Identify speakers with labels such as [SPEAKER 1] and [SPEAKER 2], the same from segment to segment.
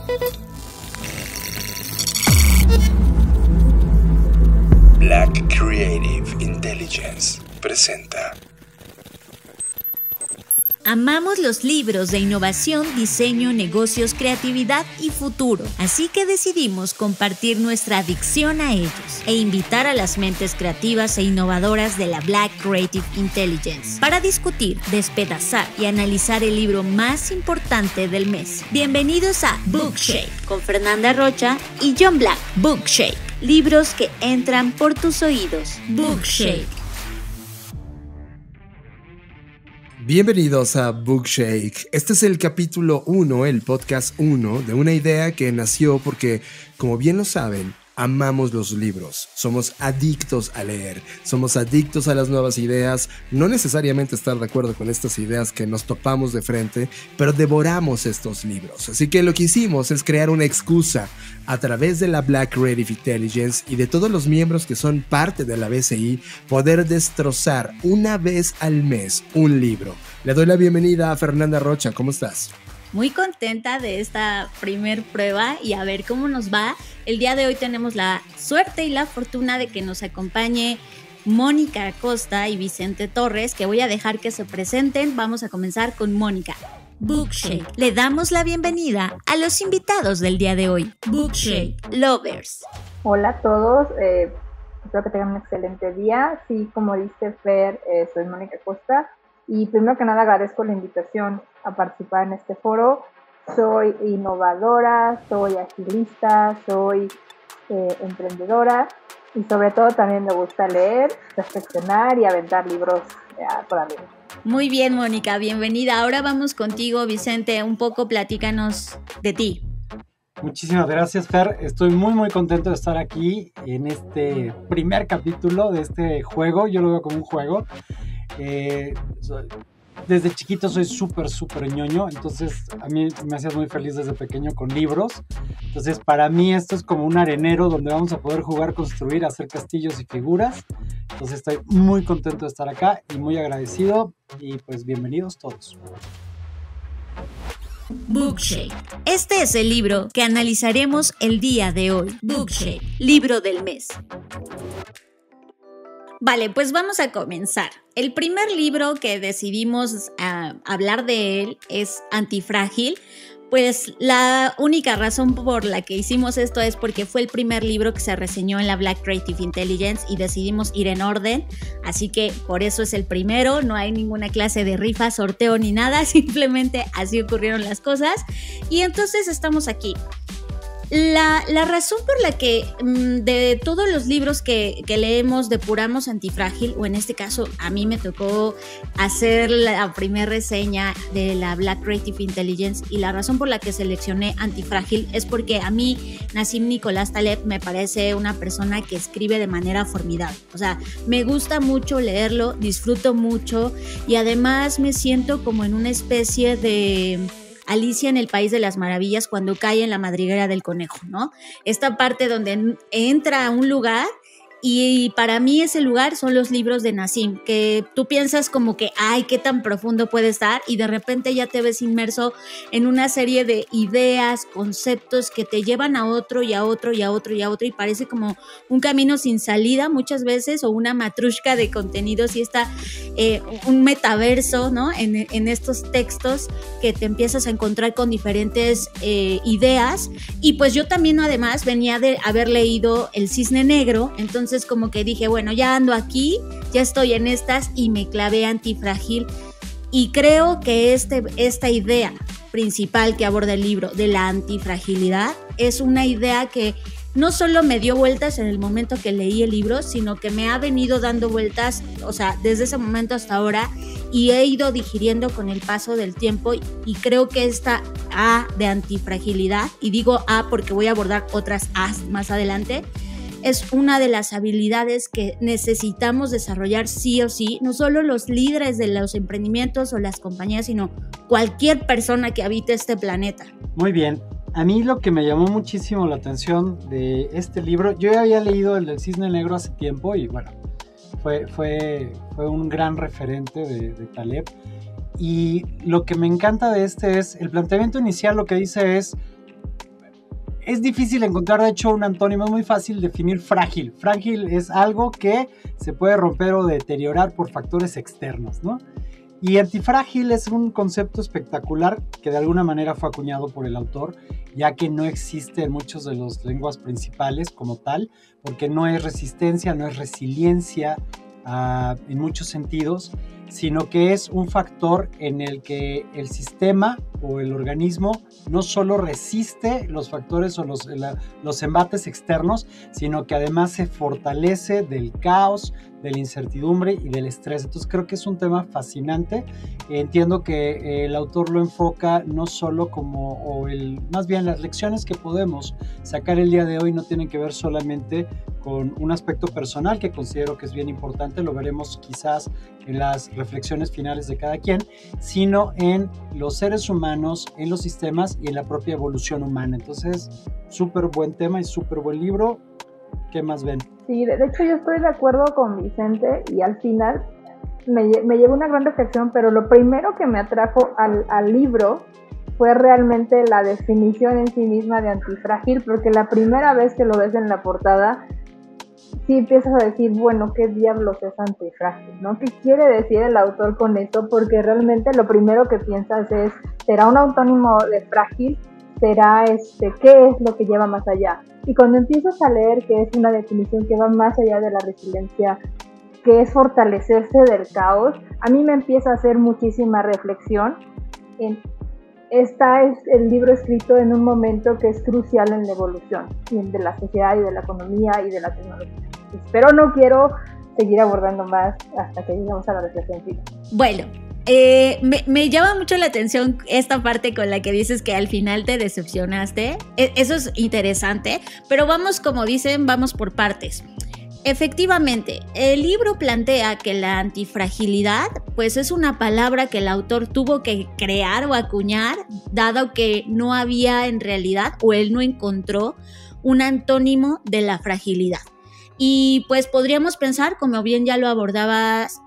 [SPEAKER 1] Black Creative Intelligence presenta.
[SPEAKER 2] Amamos los libros de innovación, diseño, negocios, creatividad y futuro, así que decidimos compartir nuestra adicción a ellos e invitar a las mentes creativas e innovadoras de la Black Creative Intelligence para discutir, despedazar y analizar el libro más importante del mes. Bienvenidos a Bookshape con Fernanda Rocha y John Black. Bookshape, libros que entran por tus oídos. Bookshape.
[SPEAKER 3] Bienvenidos a Bookshake. Este es el capítulo 1, el podcast 1 de una idea que nació porque, como bien lo saben, amamos los libros. Somos adictos a leer, somos adictos a las nuevas ideas, no necesariamente estar de acuerdo con estas ideas que nos topamos de frente, pero devoramos estos libros. Así que lo que hicimos es crear una excusa a través de la Black Creative Intelligence y de todos los miembros que son parte de la BCI, poder destrozar una vez al mes un libro. Le doy la bienvenida a Fernanda Rocha. ¿Cómo estás?
[SPEAKER 2] Muy contenta de esta primer prueba y a ver cómo nos va. El día de hoy tenemos la suerte y la fortuna de que nos acompañe Mónica Acosta y Vicente Torres, que voy a dejar que se presenten. Vamos a comenzar con Mónica. Bookshake. Le damos la bienvenida a los invitados del día de hoy. Bookshake Lovers.
[SPEAKER 4] Hola a todos, espero que tengan un excelente día. Sí, como dice Fer, soy Mónica Acosta y primero que nada agradezco la invitación a participar en este foro. Soy innovadora, soy agilista, soy emprendedora y sobre todo también me gusta leer, reflexionar y aventar libros por la vida.
[SPEAKER 2] Muy bien, Mónica, bienvenida. Ahora vamos contigo, Vicente, un poco platícanos de ti.
[SPEAKER 5] Muchísimas gracias, Fer. Estoy muy contento de estar aquí en este primer capítulo de este juego. Yo lo veo como un juego. Desde chiquito soy súper ñoño, entonces a mí me hacías muy feliz desde pequeño con libros. Entonces para mí esto es como un arenero donde vamos a poder jugar, construir, hacer castillos y figuras. Entonces estoy muy contento de estar acá y muy agradecido y pues bienvenidos todos.
[SPEAKER 2] Bookshake. Este es el libro que analizaremos el día de hoy. Bookshake, libro del mes. Vale, pues vamos a comenzar. El primer libro que decidimos hablar de él es Antifrágil. Pues la única razón por la que hicimos esto es porque fue el primer libro que se reseñó en la Black Creative Intelligence y decidimos ir en orden, así que por eso es el primero. No hay ninguna clase de rifa, sorteo ni nada, simplemente así ocurrieron las cosas y entonces estamos aquí. La razón por la que de todos los libros que leemos depuramos Antifrágil, o en este caso a mí me tocó hacer la primera reseña de la Black Creative Intelligence, y la razón por la que seleccioné Antifrágil es porque a mí Nassim Nicolás Taleb me parece una persona que escribe de manera formidable. O sea, me gusta mucho leerlo, disfruto mucho y además me siento como en una especie de Alicia en el País de las Maravillas cuando cae en la madriguera del conejo, ¿no? Esta parte donde entra a un lugar y para mí ese lugar son los libros de Nassim, que tú piensas como que, ay, qué tan profundo puede estar, y de repente ya te ves inmerso en una serie de ideas, conceptos que te llevan a otro y a otro y a otro y a otro, y parece como un camino sin salida muchas veces, o una matrushka de contenidos, y está un metaverso, ¿no? En estos textos que te empiezas a encontrar con diferentes ideas. Y pues yo también además venía de haber leído El Cisne Negro, entonces como que dije, bueno, ya ando aquí, ya estoy en estas, y me clavé Antifrágil. Y creo que esta idea principal que aborda el libro de la antifragilidad es una idea que no solo me dio vueltas en el momento que leí el libro, sino que me ha venido dando vueltas, o sea, desde ese momento hasta ahora, y he ido digiriendo con el paso del tiempo, y creo que esta A de antifragilidad, y digo A porque voy a abordar otras A's más adelante, es una de las habilidades que necesitamos desarrollar sí o sí, no solo los líderes de los emprendimientos o las compañías, sino cualquier persona que habite este planeta.
[SPEAKER 5] Muy bien. A mí lo que me llamó muchísimo la atención de este libro, yo ya había leído el del Cisne Negro hace tiempo y bueno, fue un gran referente de Taleb. Y lo que me encanta de este es, el planteamiento inicial lo que dice es, Es difícil encontrar, de hecho, un antónimo. Es muy fácil definir frágil. Frágil es algo que se puede romper o deteriorar por factores externos, ¿no? Y antifrágil es un concepto espectacular que de alguna manera fue acuñado por el autor, ya que no existe en muchas de las lenguas principales como tal, porque no es resistencia, no es resiliencia en muchos sentidos, sino que es un factor en el que el sistema o el organismo no solo resiste los factores o los embates externos, sino que además se fortalece del caos, de la incertidumbre y del estrés. Entonces creo que es un tema fascinante. Entiendo que el autor lo enfoca no solo más bien las lecciones que podemos sacar el día de hoy no tienen que ver solamente con un aspecto personal que considero que es bien importante, lo veremos quizás en las reflexiones finales de cada quien, sino en los seres humanos, en los sistemas y en la propia evolución humana. Entonces, súper buen tema y súper buen libro. ¿Qué más ven?
[SPEAKER 4] Sí, de hecho yo estoy de acuerdo con Vicente y al final me llevó una gran reflexión, pero lo primero que me atrajo al libro fue realmente la definición en sí misma de antifrágil, porque la primera vez que lo ves en la portada, sí empiezas a decir, bueno, ¿qué diablos es antifrágil? ¿No? ¿Qué quiere decir el autor con esto? Porque realmente lo primero que piensas es, ¿será un antónimo de frágil? ¿Será qué es lo que lleva más allá? Y cuando empiezas a leer que es una definición que va más allá de la resiliencia, que es fortalecerse del caos, a mí me empieza a hacer muchísima reflexión. Está el libro escrito en un momento que es crucial en la evolución de la sociedad y de la economía y de la tecnología. Pero no quiero seguir abordando más hasta que lleguemos a la reflexión final.
[SPEAKER 2] Bueno, me llama mucho la atención esta parte con la que dices que al final te decepcionaste. Eso es interesante, pero vamos, como dicen, vamos por partes. Efectivamente, el libro plantea que la antifragilidad pues es una palabra que el autor tuvo que crear o acuñar, dado que no había en realidad o él no encontró un antónimo de la fragilidad. Y pues podríamos pensar, como bien ya lo abordabas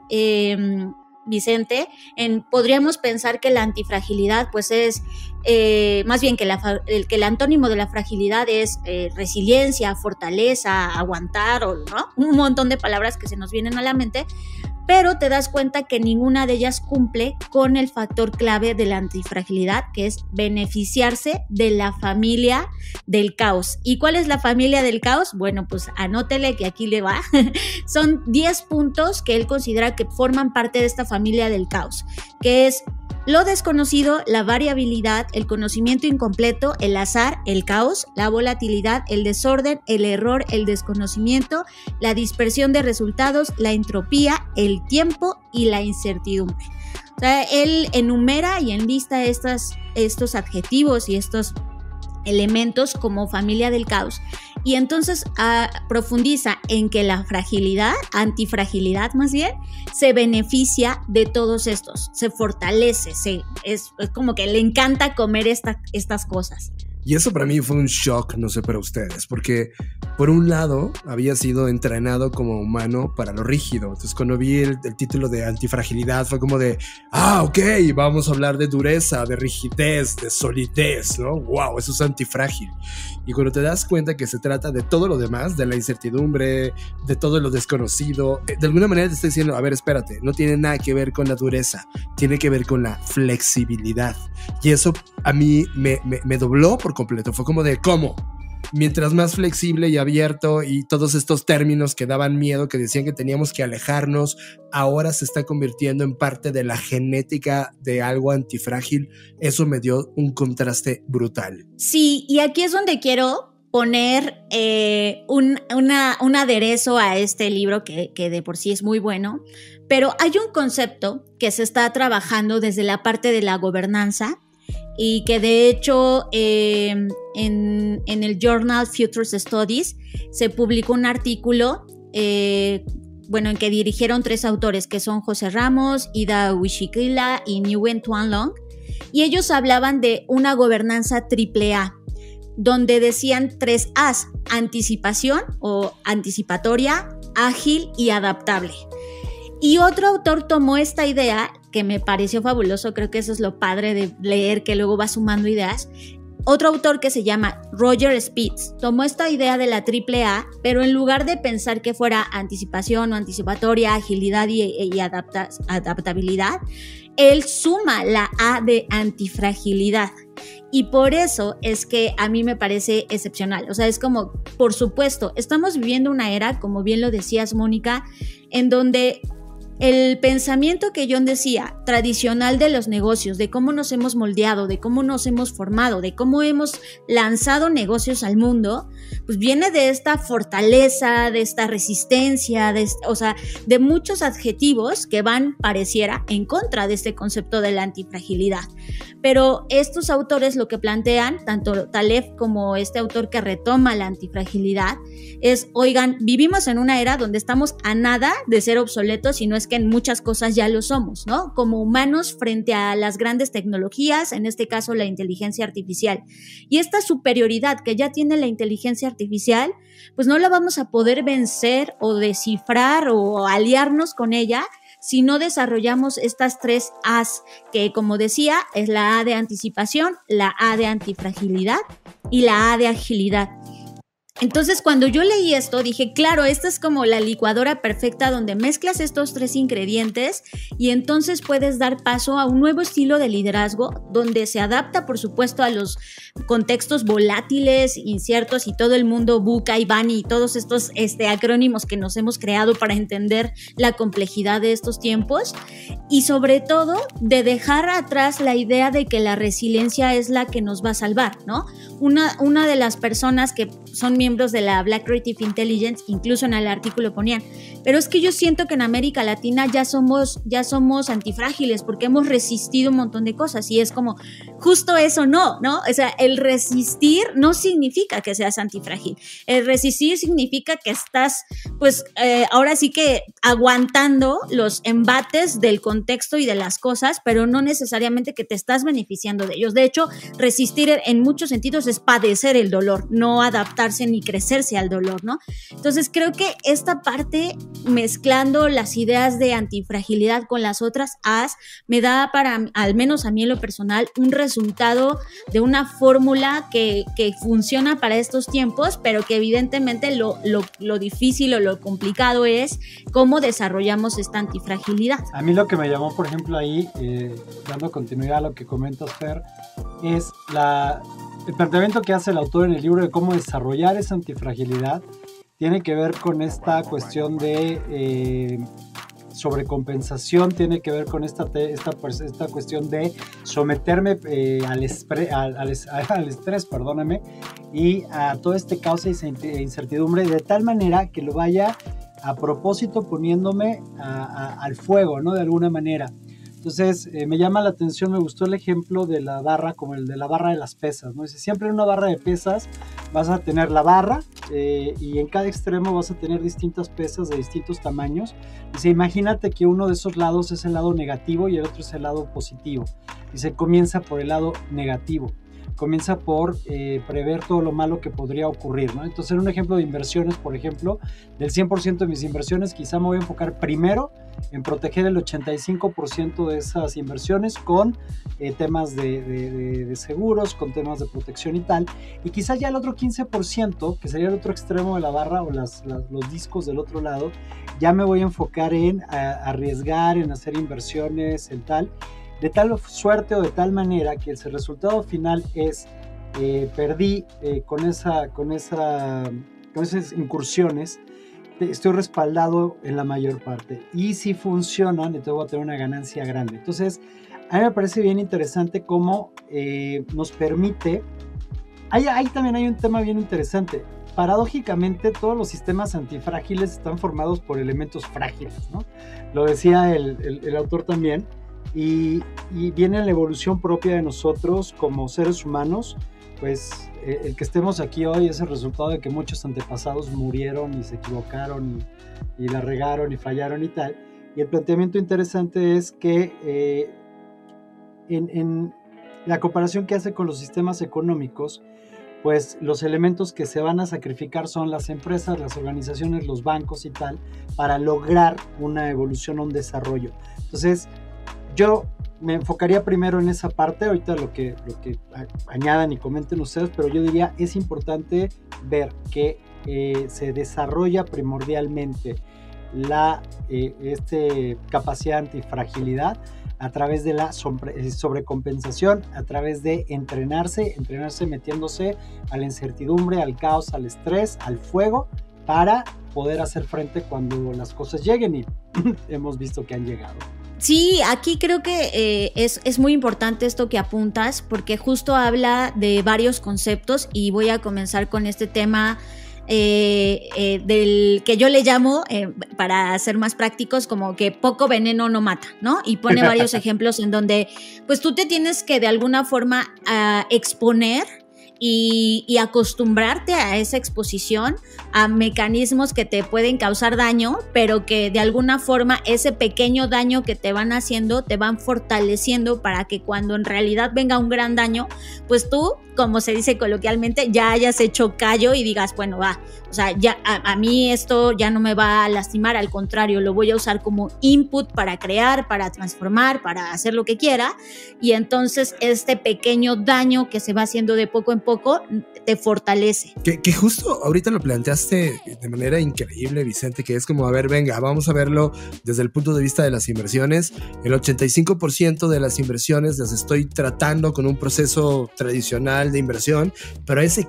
[SPEAKER 2] Vicente, podríamos pensar que la antifragilidad pues es más bien que el antónimo de la fragilidad es resiliencia, fortaleza, aguantar, o ¿no? Un montón de palabras que se nos vienen a la mente, pero te das cuenta que ninguna de ellas cumple con el factor clave de la antifragilidad, que es beneficiarse de la familia del caos. ¿Y cuál es la familia del caos? Bueno, pues anótele que aquí le va. Son 10 puntos que él considera que forman parte de esta familia del caos, que es lo desconocido, la variabilidad, el conocimiento incompleto, el azar, el caos, la volatilidad, el desorden, el error, el desconocimiento, la dispersión de resultados, la entropía, el tiempo y la incertidumbre. O sea, él enumera y enlista estos adjetivos y estos elementos como familia del caos, y entonces profundiza en que la fragilidad, antifragilidad más bien, se beneficia de todos estos, se fortalece, es como que le encanta comer estas cosas.
[SPEAKER 3] Y eso para mí fue un shock, no sé para ustedes, porque por un lado había sido entrenado como humano para lo rígido. Entonces cuando vi el título de antifragilidad fue como de, ok, vamos a hablar de dureza, de rigidez, de solidez, ¿no? Wow, eso es antifrágil. Y cuando te das cuenta que se trata de todo lo demás, de la incertidumbre, de todo lo desconocido, de alguna manera te está diciendo, a ver, espérate, no tiene nada que ver con la dureza, tiene que ver con la flexibilidad. Y eso a mí me dobló por completo. Fue como de, ¿cómo? Mientras más flexible y abierto y todos estos términos que daban miedo, que decían que teníamos que alejarnos, ahora se está convirtiendo en parte de la genética de algo antifrágil. Eso me dio un contraste brutal.
[SPEAKER 2] Sí, y aquí es donde quiero poner un aderezo a este libro que de por sí es muy bueno, pero hay un concepto que se está trabajando desde la parte de la gobernanza y que de hecho en el Journal Futures Studies se publicó un artículo en que dirigieron 3 autores, que son José Ramos, Ida Uishikila y Nguyen Tuan Long, y ellos hablaban de una gobernanza AAA, donde decían 3 A's: anticipación o anticipatoria, ágil y adaptable. Y otro autor tomó esta idea, que me pareció fabuloso, creo que eso es lo padre de leer, que luego va sumando ideas. Otro autor que se llama Roger Spitz tomó esta idea de la AAA, pero en lugar de pensar que fuera anticipación o anticipatoria, agilidad y adaptabilidad, él suma la A de antifragilidad. Y por eso es que a mí me parece excepcional. O sea, es como, por supuesto, estamos viviendo una era, como bien lo decías, Mónica, en donde el pensamiento que John decía, tradicional de los negocios, de cómo nos hemos moldeado, de cómo nos hemos formado, de cómo hemos lanzado negocios al mundo, pues viene de esta fortaleza, de esta resistencia, de muchos adjetivos que van, pareciera, en contra de este concepto de la antifragilidad. Pero estos autores lo que plantean, tanto Taleb como este autor que retoma la antifragilidad, es, oigan, vivimos en una era donde estamos a nada de ser obsoletos, y no es que en muchas cosas ya lo somos, ¿no? Como humanos frente a las grandes tecnologías, en este caso la inteligencia artificial. Y esta superioridad que ya tiene la inteligencia artificial, pues no la vamos a poder vencer o descifrar o aliarnos con ella si no desarrollamos estas 3 A's, que como decía, es la A de anticipación, la A de antifragilidad y la A de agilidad. Entonces, cuando yo leí esto, dije, claro, esta es como la licuadora perfecta donde mezclas estos 3 ingredientes y entonces puedes dar paso a un nuevo estilo de liderazgo donde se adapta, por supuesto, a los contextos volátiles, inciertos y todo el mundo VUCA y BANI y todos estos acrónimos que nos hemos creado para entender la complejidad de estos tiempos, y sobre todo de dejar atrás la idea de que la resiliencia es la que nos va a salvar, ¿no? Una de las personas que son miembros de la Black Creative Intelligence, incluso en el artículo ponían, pero es que yo siento que en América Latina ya somos antifrágiles porque hemos resistido un montón de cosas, y es como, justo eso no, o sea, el resistir no significa que seas antifrágil, el resistir significa que estás, pues, ahora sí que aguantando los embates del contexto y de las cosas, pero no necesariamente que te estás beneficiando de ellos. De hecho, resistir en muchos sentidos es padecer el dolor, no adaptarse ni crecerse al dolor, ¿no? Entonces creo que esta parte, mezclando las ideas de antifragilidad con las otras A's, me da, para, al menos a mí en lo personal, un resultado de una fórmula que funciona para estos tiempos, pero que evidentemente lo difícil o lo complicado es cómo desarrollamos esta antifragilidad.
[SPEAKER 5] A mí lo que me llamó, por ejemplo, ahí, dando continuidad a lo que comentas, Fer, es el planteamiento que hace el autor en el libro de cómo desarrollar esa antifragilidad. Tiene que ver con esta cuestión de sobrecompensación, tiene que ver con esta cuestión de someterme al estrés, perdóname, y a todo este caos e incertidumbre, de tal manera que lo vaya a propósito poniéndome al fuego, ¿no? De alguna manera. Entonces, me llama la atención, me gustó el ejemplo de la barra, como el de la barra de las pesas, ¿no? Dice, siempre en una barra de pesas vas a tener la barra y en cada extremo vas a tener distintas pesas de distintos tamaños. Dice, imagínate que uno de esos lados es el lado negativo y el otro es el lado positivo. Dice, comienza por el lado negativo. Comienza por prever todo lo malo que podría ocurrir, ¿no? Entonces, en un ejemplo de inversiones, por ejemplo, del 100% de mis inversiones, quizá me voy a enfocar primero en proteger el 85% de esas inversiones con temas de seguros, con temas de protección y tal, y quizá ya el otro 15%, que sería el otro extremo de la barra o los discos del otro lado, ya me voy a enfocar en arriesgar, en hacer inversiones, en tal, de tal suerte o de tal manera que el resultado final es perdí con esas incursiones, estoy respaldado en la mayor parte, y si funcionan, entonces voy a tener una ganancia grande. Entonces, a mí me parece bien interesante cómo nos permite, ahí también hay un tema bien interesante. Paradójicamente, todos los sistemas antifrágiles están formados por elementos frágiles, ¿no? Lo decía el autor también. Y viene la evolución propia de nosotros como seres humanos, pues el que estemos aquí hoy es el resultado de que muchos antepasados murieron y se equivocaron y la regaron y fallaron y tal. Y el planteamiento interesante es que en la comparación que hace con los sistemas económicos, pues los elementos que se van a sacrificar son las empresas, las organizaciones, los bancos y tal, para lograr una evolución o un desarrollo. Entonces, yo me enfocaría primero en esa parte, ahorita lo que añadan y comenten ustedes, pero yo diría es importante ver que se desarrolla primordialmente la capacidad antifragilidad a través de la sobrecompensación, a través de entrenarse metiéndose a la incertidumbre, al caos, al estrés, al fuego, para poder hacer frente cuando las cosas lleguen, y hemos visto que han llegado.
[SPEAKER 2] Sí, aquí creo que es muy importante esto que apuntas, porque justo habla de varios conceptos, y voy a comenzar con este tema del que yo le llamo, para ser más prácticos, como que poco veneno no mata, ¿no? Y pone varios ejemplos en donde pues tú te tienes que de alguna forma exponer y acostumbrarte a esa exposición a mecanismos que te pueden causar daño, pero que de alguna forma ese pequeño daño que te van haciendo te van fortaleciendo para que cuando en realidad venga un gran daño, pues tú, como se dice coloquialmente, ya hayas hecho callo y digas, bueno, va, o sea, ya a mí esto ya no me va a lastimar, al contrario, lo voy a usar como input para crear, para transformar, para hacer lo que quiera, y entonces este pequeño daño que se va haciendo de poco en poco te fortalece.
[SPEAKER 3] Que justo ahorita lo planteaste de manera increíble, Vicente, que es como, a ver, venga, vamos a verlo desde el punto de vista de las inversiones. El 85% de las inversiones las estoy tratando con un proceso tradicional de inversión, pero ese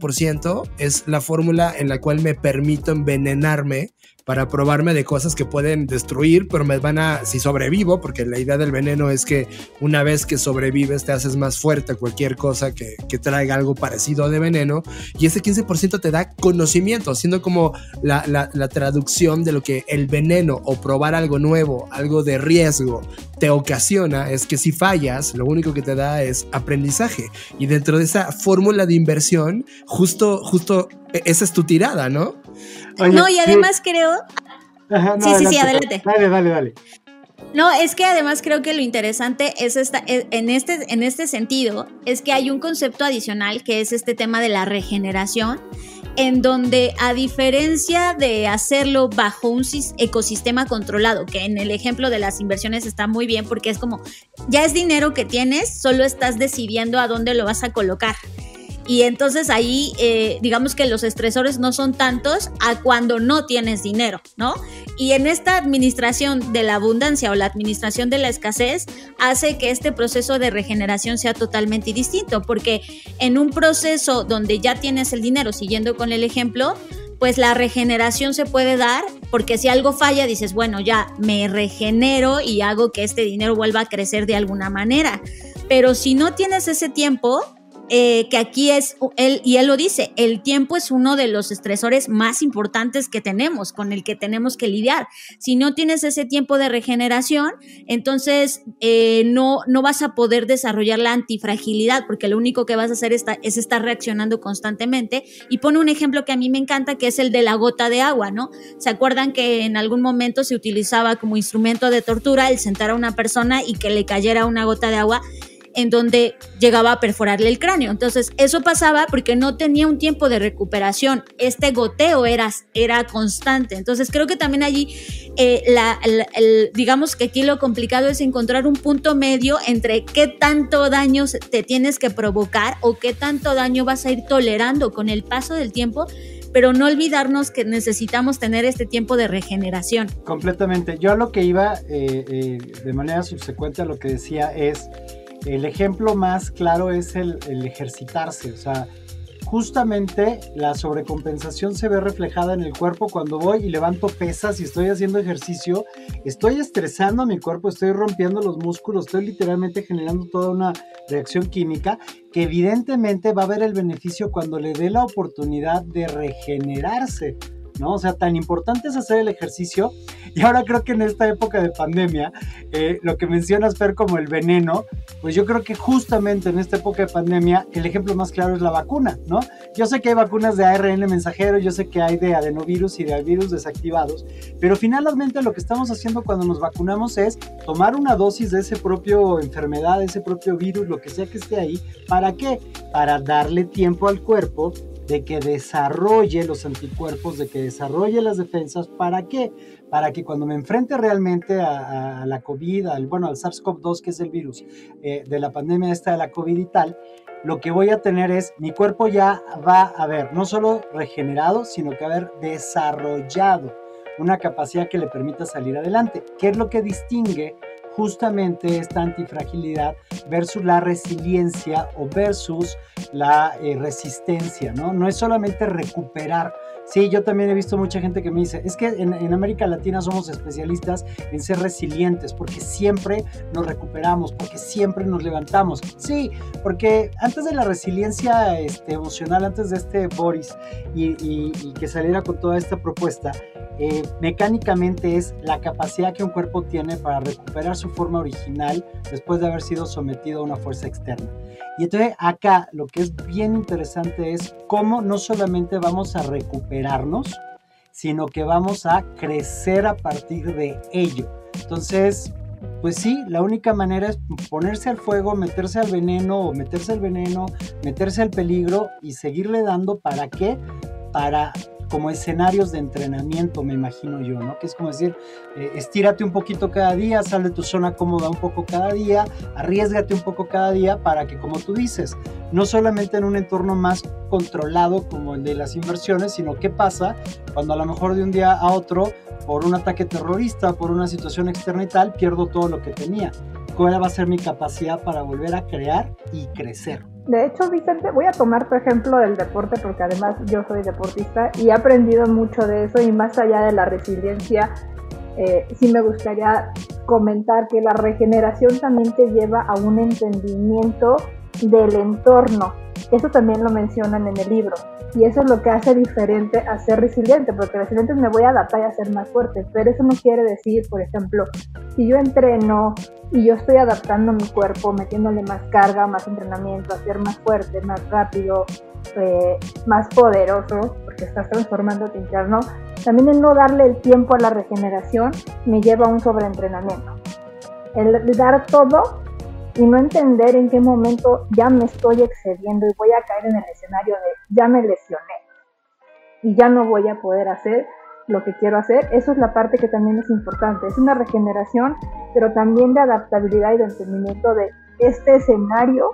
[SPEAKER 3] 15% es la fórmula en la cual me permito envenenarme para probarme de cosas que pueden destruir, pero me van a, si sobrevivo, porque la idea del veneno es que una vez que sobrevives te haces más fuerte a cualquier cosa que traiga algo parecido de veneno, y ese 15% te da conocimiento, siendo como la traducción de lo que el veneno o probar algo nuevo, algo de riesgo te ocasiona, es que si fallas, lo único que te da es aprendizaje, y dentro de esa fórmula de inversión, justo esa es tu tirada, ¿no?
[SPEAKER 2] Oye, no, y además creo...
[SPEAKER 5] Ajá, no,
[SPEAKER 2] sí, adelante.
[SPEAKER 5] Dale.
[SPEAKER 2] No, es que además creo que lo interesante es en este sentido, es que hay un concepto adicional que es este tema de la regeneración, en donde, a diferencia de hacerlo bajo un ecosistema controlado, que en el ejemplo de las inversiones está muy bien, porque es como, ya es dinero que tienes, solo estás decidiendo a dónde lo vas a colocar. Y entonces ahí, digamos que los estresores no son tantos a cuando no tienes dinero, ¿no? Y en esta administración de la abundancia o la administración de la escasez hace que este proceso de regeneración sea totalmente distinto, porque en un proceso donde ya tienes el dinero, siguiendo con el ejemplo, pues la regeneración se puede dar, porque si algo falla dices, bueno, ya me regenero y hago que este dinero vuelva a crecer de alguna manera. Pero si no tienes ese tiempo... que aquí él lo dice, el tiempo es uno de los estresores más importantes que tenemos, con el que tenemos que lidiar. Si no tienes ese tiempo de regeneración, entonces no vas a poder desarrollar la antifragilidad, porque lo único que vas a hacer es estar reaccionando constantemente. Y pone un ejemplo que a mí me encanta, que es el de la gota de agua, ¿no? ¿Se acuerdan que en algún momento se utilizaba como instrumento de tortura el sentar a una persona y que le cayera una gota de agua en donde llegaba a perforarle el cráneo? Entonces eso pasaba porque no tenía un tiempo de recuperación, este goteo era constante. Entonces creo que también allí digamos que aquí lo complicado es encontrar un punto medio entre qué tanto daño te tienes que provocar o qué tanto daño vas a ir tolerando con el paso del tiempo, pero no olvidarnos que necesitamos tener este tiempo de regeneración.
[SPEAKER 5] Completamente. Yo a lo que iba de manera subsecuente a lo que decía es, el ejemplo más claro es el ejercitarse. O sea, justamente la sobrecompensación se ve reflejada en el cuerpo cuando voy y levanto pesas y estoy haciendo ejercicio. Estoy estresando a mi cuerpo, estoy rompiendo los músculos, estoy literalmente generando toda una reacción química que evidentemente va a haber el beneficio cuando le dé la oportunidad de regenerarse, ¿no? O sea, tan importante es hacer el ejercicio. Y ahora creo que en esta época de pandemia, lo que mencionas, Fer, como el veneno, pues yo creo que justamente en esta época de pandemia el ejemplo más claro es la vacuna, ¿no? Yo sé que hay vacunas de ARN mensajero, yo sé que hay de adenovirus y de virus desactivados, pero finalmente lo que estamos haciendo cuando nos vacunamos es tomar una dosis de ese propio enfermedad, de ese propio virus, lo que sea que esté ahí. ¿Para qué? Para darle tiempo al cuerpo de que desarrolle los anticuerpos, de que desarrolle las defensas. ¿Para qué? Para que cuando me enfrente realmente a la COVID, al SARS-CoV-2, que es el virus de la pandemia esta de la COVID y tal, lo que voy a tener es, mi cuerpo ya va a haber no solo regenerado, sino que va a haber desarrollado una capacidad que le permita salir adelante. ¿Qué es lo que distingue justamente esta antifragilidad versus la resiliencia o versus la resistencia, ¿no? No es solamente recuperar. Sí, yo también he visto mucha gente que me dice, es que en América Latina somos especialistas en ser resilientes porque siempre nos recuperamos, porque siempre nos levantamos. Sí, porque antes de la resiliencia emocional, antes de este Boris y que saliera con toda esta propuesta, mecánicamente es la capacidad que un cuerpo tiene para recuperar su forma original después de haber sido sometido a una fuerza externa. Y entonces acá lo que es bien interesante es cómo no solamente vamos a recuperarnos, sino que vamos a crecer a partir de ello. Entonces, pues sí, la única manera es ponerse al fuego, meterse al veneno o meterse al veneno, meterse al peligro y seguirle dando. ¿Para qué? Para como escenarios de entrenamiento, me imagino yo, ¿no? Que es como decir, estírate un poquito cada día, sal de tu zona cómoda un poco cada día, arriésgate un poco cada día para que, como tú dices, no solamente en un entorno más controlado como el de las inversiones, sino qué pasa cuando a lo mejor de un día a otro, por un ataque terrorista, por una situación externa y tal, pierdo todo lo que tenía. ¿Cuál va a ser mi capacidad para volver a crear y crecer?
[SPEAKER 4] De hecho, Vicente, voy a tomar tu ejemplo del deporte porque además yo soy deportista y he aprendido mucho de eso, y más allá de la resiliencia, sí me gustaría comentar que la regeneración también te lleva a un entendimiento del entorno. Eso también lo mencionan en el libro, y eso es lo que hace diferente a ser resiliente, porque resiliente me voy a adaptar y a ser más fuerte, pero eso no quiere decir, por ejemplo, si yo entreno y yo estoy adaptando mi cuerpo, metiéndole más carga, más entrenamiento, a ser más fuerte, más rápido, más poderoso, porque estás transformándote interno, también el no darle el tiempo a la regeneración me lleva a un sobreentrenamiento. El dar todo y no entender en qué momento ya me estoy excediendo y voy a caer en el escenario de ya me lesioné y ya no voy a poder hacer lo que quiero hacer. Eso es la parte que también es importante. Es una regeneración, pero también de adaptabilidad y de entendimiento de este escenario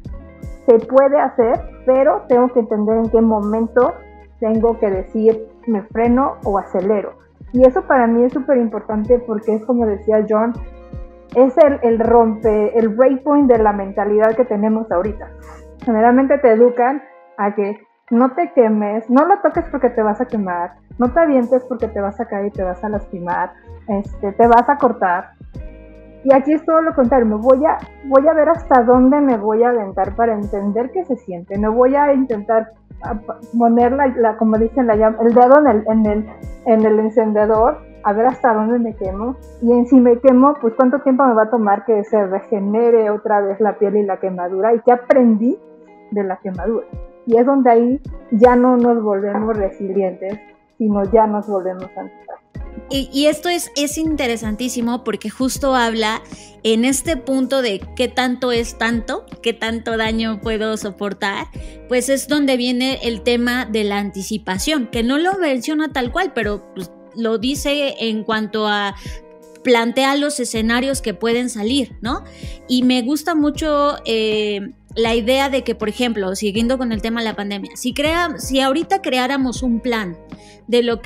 [SPEAKER 4] se puede hacer, pero tengo que entender en qué momento tengo que decir me freno o acelero. Y eso para mí es súper importante porque es como decía John, es el breakpoint de la mentalidad que tenemos ahorita. Generalmente te educan a que no te quemes, no lo toques porque te vas a quemar, no te avientes porque te vas a caer y te vas a lastimar, te vas a cortar. Y aquí es todo lo contrario, voy a ver hasta dónde me voy a aventar para entender qué se siente. No voy a intentar poner como dicen la llama, el dedo en el encendedor, a ver hasta dónde me quemo, y si me quemo, pues cuánto tiempo me va a tomar que se regenere otra vez la piel y la quemadura, y qué aprendí de la quemadura. Y es donde ahí ya no nos volvemos resilientes, sino ya nos volvemos antifrágiles.
[SPEAKER 2] Y esto es interesantísimo porque justo habla en este punto de qué tanto es tanto, qué tanto daño puedo soportar, pues es donde viene el tema de la anticipación, que no lo menciona tal cual, pero pues, lo dice en cuanto a plantear los escenarios que pueden salir, ¿no? Y me gusta mucho la idea de que, por ejemplo, siguiendo con el tema de la pandemia, si ahorita creáramos un plan de lo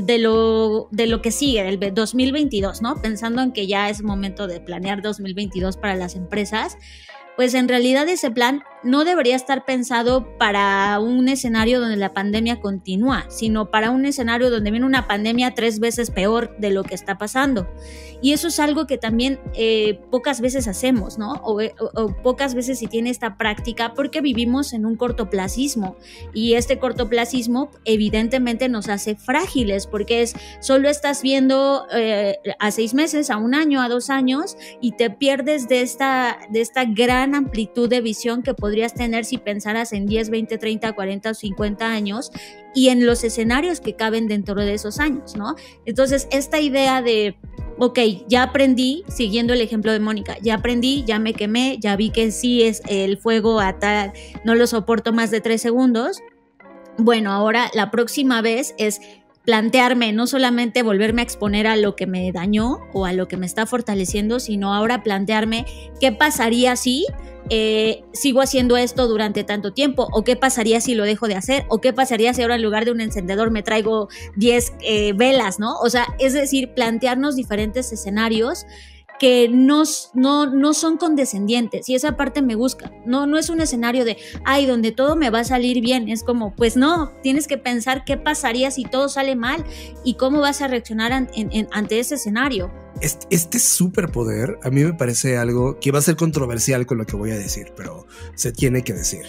[SPEAKER 2] que sigue, del 2022, ¿no? Pensando en que ya es momento de planear 2022 para las empresas, pues en realidad ese plan no debería estar pensado para un escenario donde la pandemia continúa, sino para un escenario donde viene una pandemia 3 veces peor de lo que está pasando. Y eso es algo que también pocas veces hacemos, ¿no? O pocas veces se tiene esta práctica porque vivimos en un cortoplacismo, y este cortoplacismo evidentemente nos hace frágiles porque solo estás viendo a 6 meses, a 1 año, a 2 años, y te pierdes de esta gran amplitud de visión que podrías tener si pensaras en 10, 20, 30, 40 o 50 años y en los escenarios que caben dentro de esos años, ¿no? Entonces, esta idea de, ok, ya aprendí, siguiendo el ejemplo de Mónica, ya aprendí, ya me quemé, ya vi que sí es el fuego a tal, no lo soporto más de 3 segundos, bueno, ahora la próxima vez es plantearme, no solamente volverme a exponer a lo que me dañó o a lo que me está fortaleciendo, sino ahora plantearme qué pasaría si sigo haciendo esto durante tanto tiempo, o qué pasaría si lo dejo de hacer, o qué pasaría si ahora en lugar de un encendedor me traigo 10 velas, ¿no? O sea, es decir, plantearnos diferentes escenarios que no son condescendientes, y esa parte me gusta. No es un escenario de, ay, donde todo me va a salir bien. Es como, pues no, tienes que pensar qué pasaría si todo sale mal y cómo vas a reaccionar ante ese escenario.
[SPEAKER 3] Este superpoder a mí me parece algo que va a ser controversial con lo que voy a decir, pero se tiene que decir.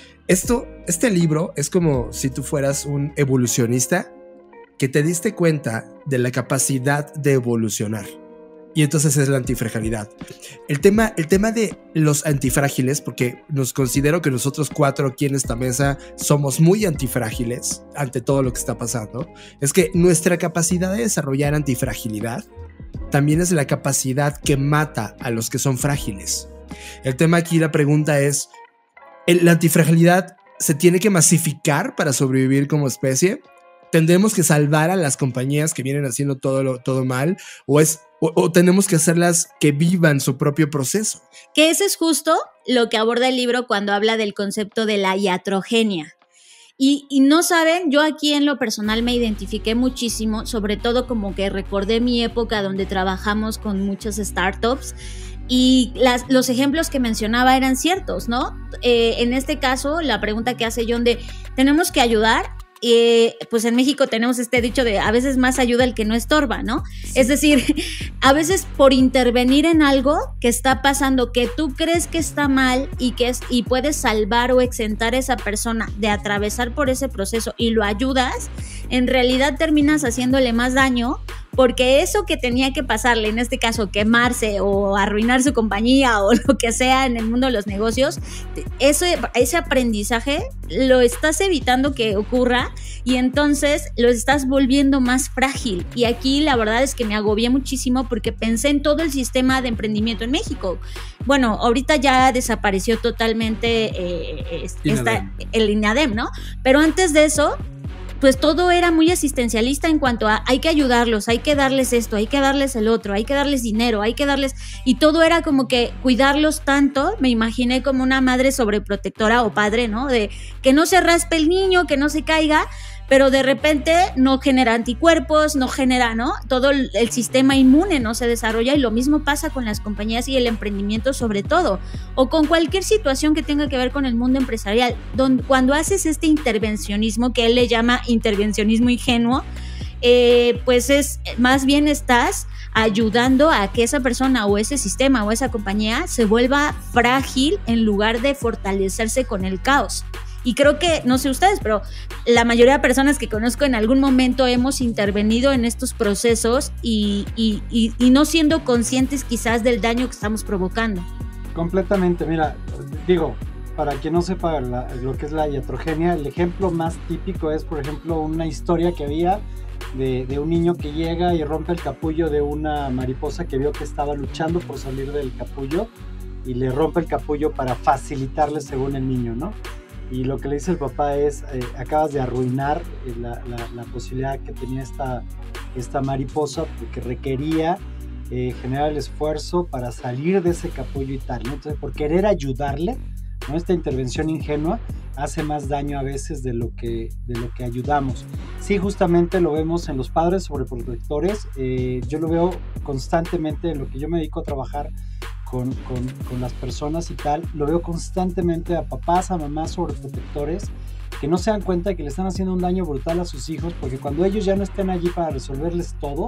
[SPEAKER 3] Este libro es como si tú fueras un evolucionista que te diste cuenta de la capacidad de evolucionar. Y entonces es la antifragilidad. El tema de los antifrágiles, porque nos considero que nosotros 4 aquí en esta mesa somos muy antifrágiles ante todo lo que está pasando, es que nuestra capacidad de desarrollar antifragilidad también es la capacidad que mata a los que son frágiles. El tema aquí, la pregunta es, ¿la antifragilidad se tiene que masificar para sobrevivir como especie? ¿Tendremos que salvar a las compañías que vienen haciendo todo mal? ¿O tenemos que hacerlas que vivan su propio proceso?
[SPEAKER 2] Que ese es justo lo que aborda el libro cuando habla del concepto de la iatrogenia. Y no saben, yo aquí en lo personal me identifiqué muchísimo, sobre todo como que recordé mi época donde trabajamos con muchas startups y los ejemplos que mencionaba eran ciertos, ¿no? En este caso, la pregunta que hace John de, ¿tenemos que ayudar? Pues en México tenemos este dicho de a veces más ayuda el que no estorba, ¿no? Sí. Es decir, a veces por intervenir en algo que está pasando, que tú crees que está mal y puedes salvar o exentar a esa persona de atravesar por ese proceso y lo ayudas, en realidad terminas haciéndole más daño, porque eso que tenía que pasarle, en este caso quemarse o arruinar su compañía o lo que sea en el mundo de los negocios, ese aprendizaje lo estás evitando que ocurra y entonces lo estás volviendo más frágil. Y aquí la verdad es que me agobié muchísimo porque pensé en todo el sistema de emprendimiento en México. Bueno, ahorita ya desapareció totalmente el INADEM, ¿no? Pero antes de eso, pues todo era muy asistencialista en cuanto a hay que ayudarlos, hay que darles esto, hay que darles el otro, hay que darles dinero, hay que darles... Y todo era como que cuidarlos tanto, me imaginé como una madre sobreprotectora o padre, ¿no? De que no se raspe el niño, que no se caiga, pero de repente no genera anticuerpos, no genera, ¿no? Todo el sistema inmune no se desarrolla y lo mismo pasa con las compañías y el emprendimiento sobre todo, o con cualquier situación que tenga que ver con el mundo empresarial, cuando haces este intervencionismo que él le llama intervencionismo ingenuo, pues más bien estás ayudando a que esa persona o ese sistema o esa compañía se vuelva frágil en lugar de fortalecerse con el caos. Y creo que, no sé ustedes, pero la mayoría de personas que conozco en algún momento hemos intervenido en estos procesos y no siendo conscientes quizás del daño que estamos provocando.
[SPEAKER 5] Completamente, mira, digo, para quien no sepa lo que es la iatrogenia, el ejemplo más típico es, por ejemplo, una historia que había de un niño que llega y rompe el capullo de una mariposa que vio que estaba luchando por salir del capullo y le rompe el capullo para facilitarle según el niño, ¿no? Y lo que le dice el papá es, acabas de arruinar la posibilidad que tenía esta mariposa, porque requería generar el esfuerzo para salir de ese capullo y tal, ¿no? Entonces, por querer ayudarle, ¿no? Esta intervención ingenua hace más daño a veces de lo que ayudamos. Sí, justamente lo vemos en los padres sobreprotectores. Yo lo veo constantemente en lo que yo me dedico a trabajar con las personas y tal, lo veo constantemente a papás, a mamás sobreprotectores que no se dan cuenta de que le están haciendo un daño brutal a sus hijos, porque cuando ellos ya no estén allí para resolverles todo,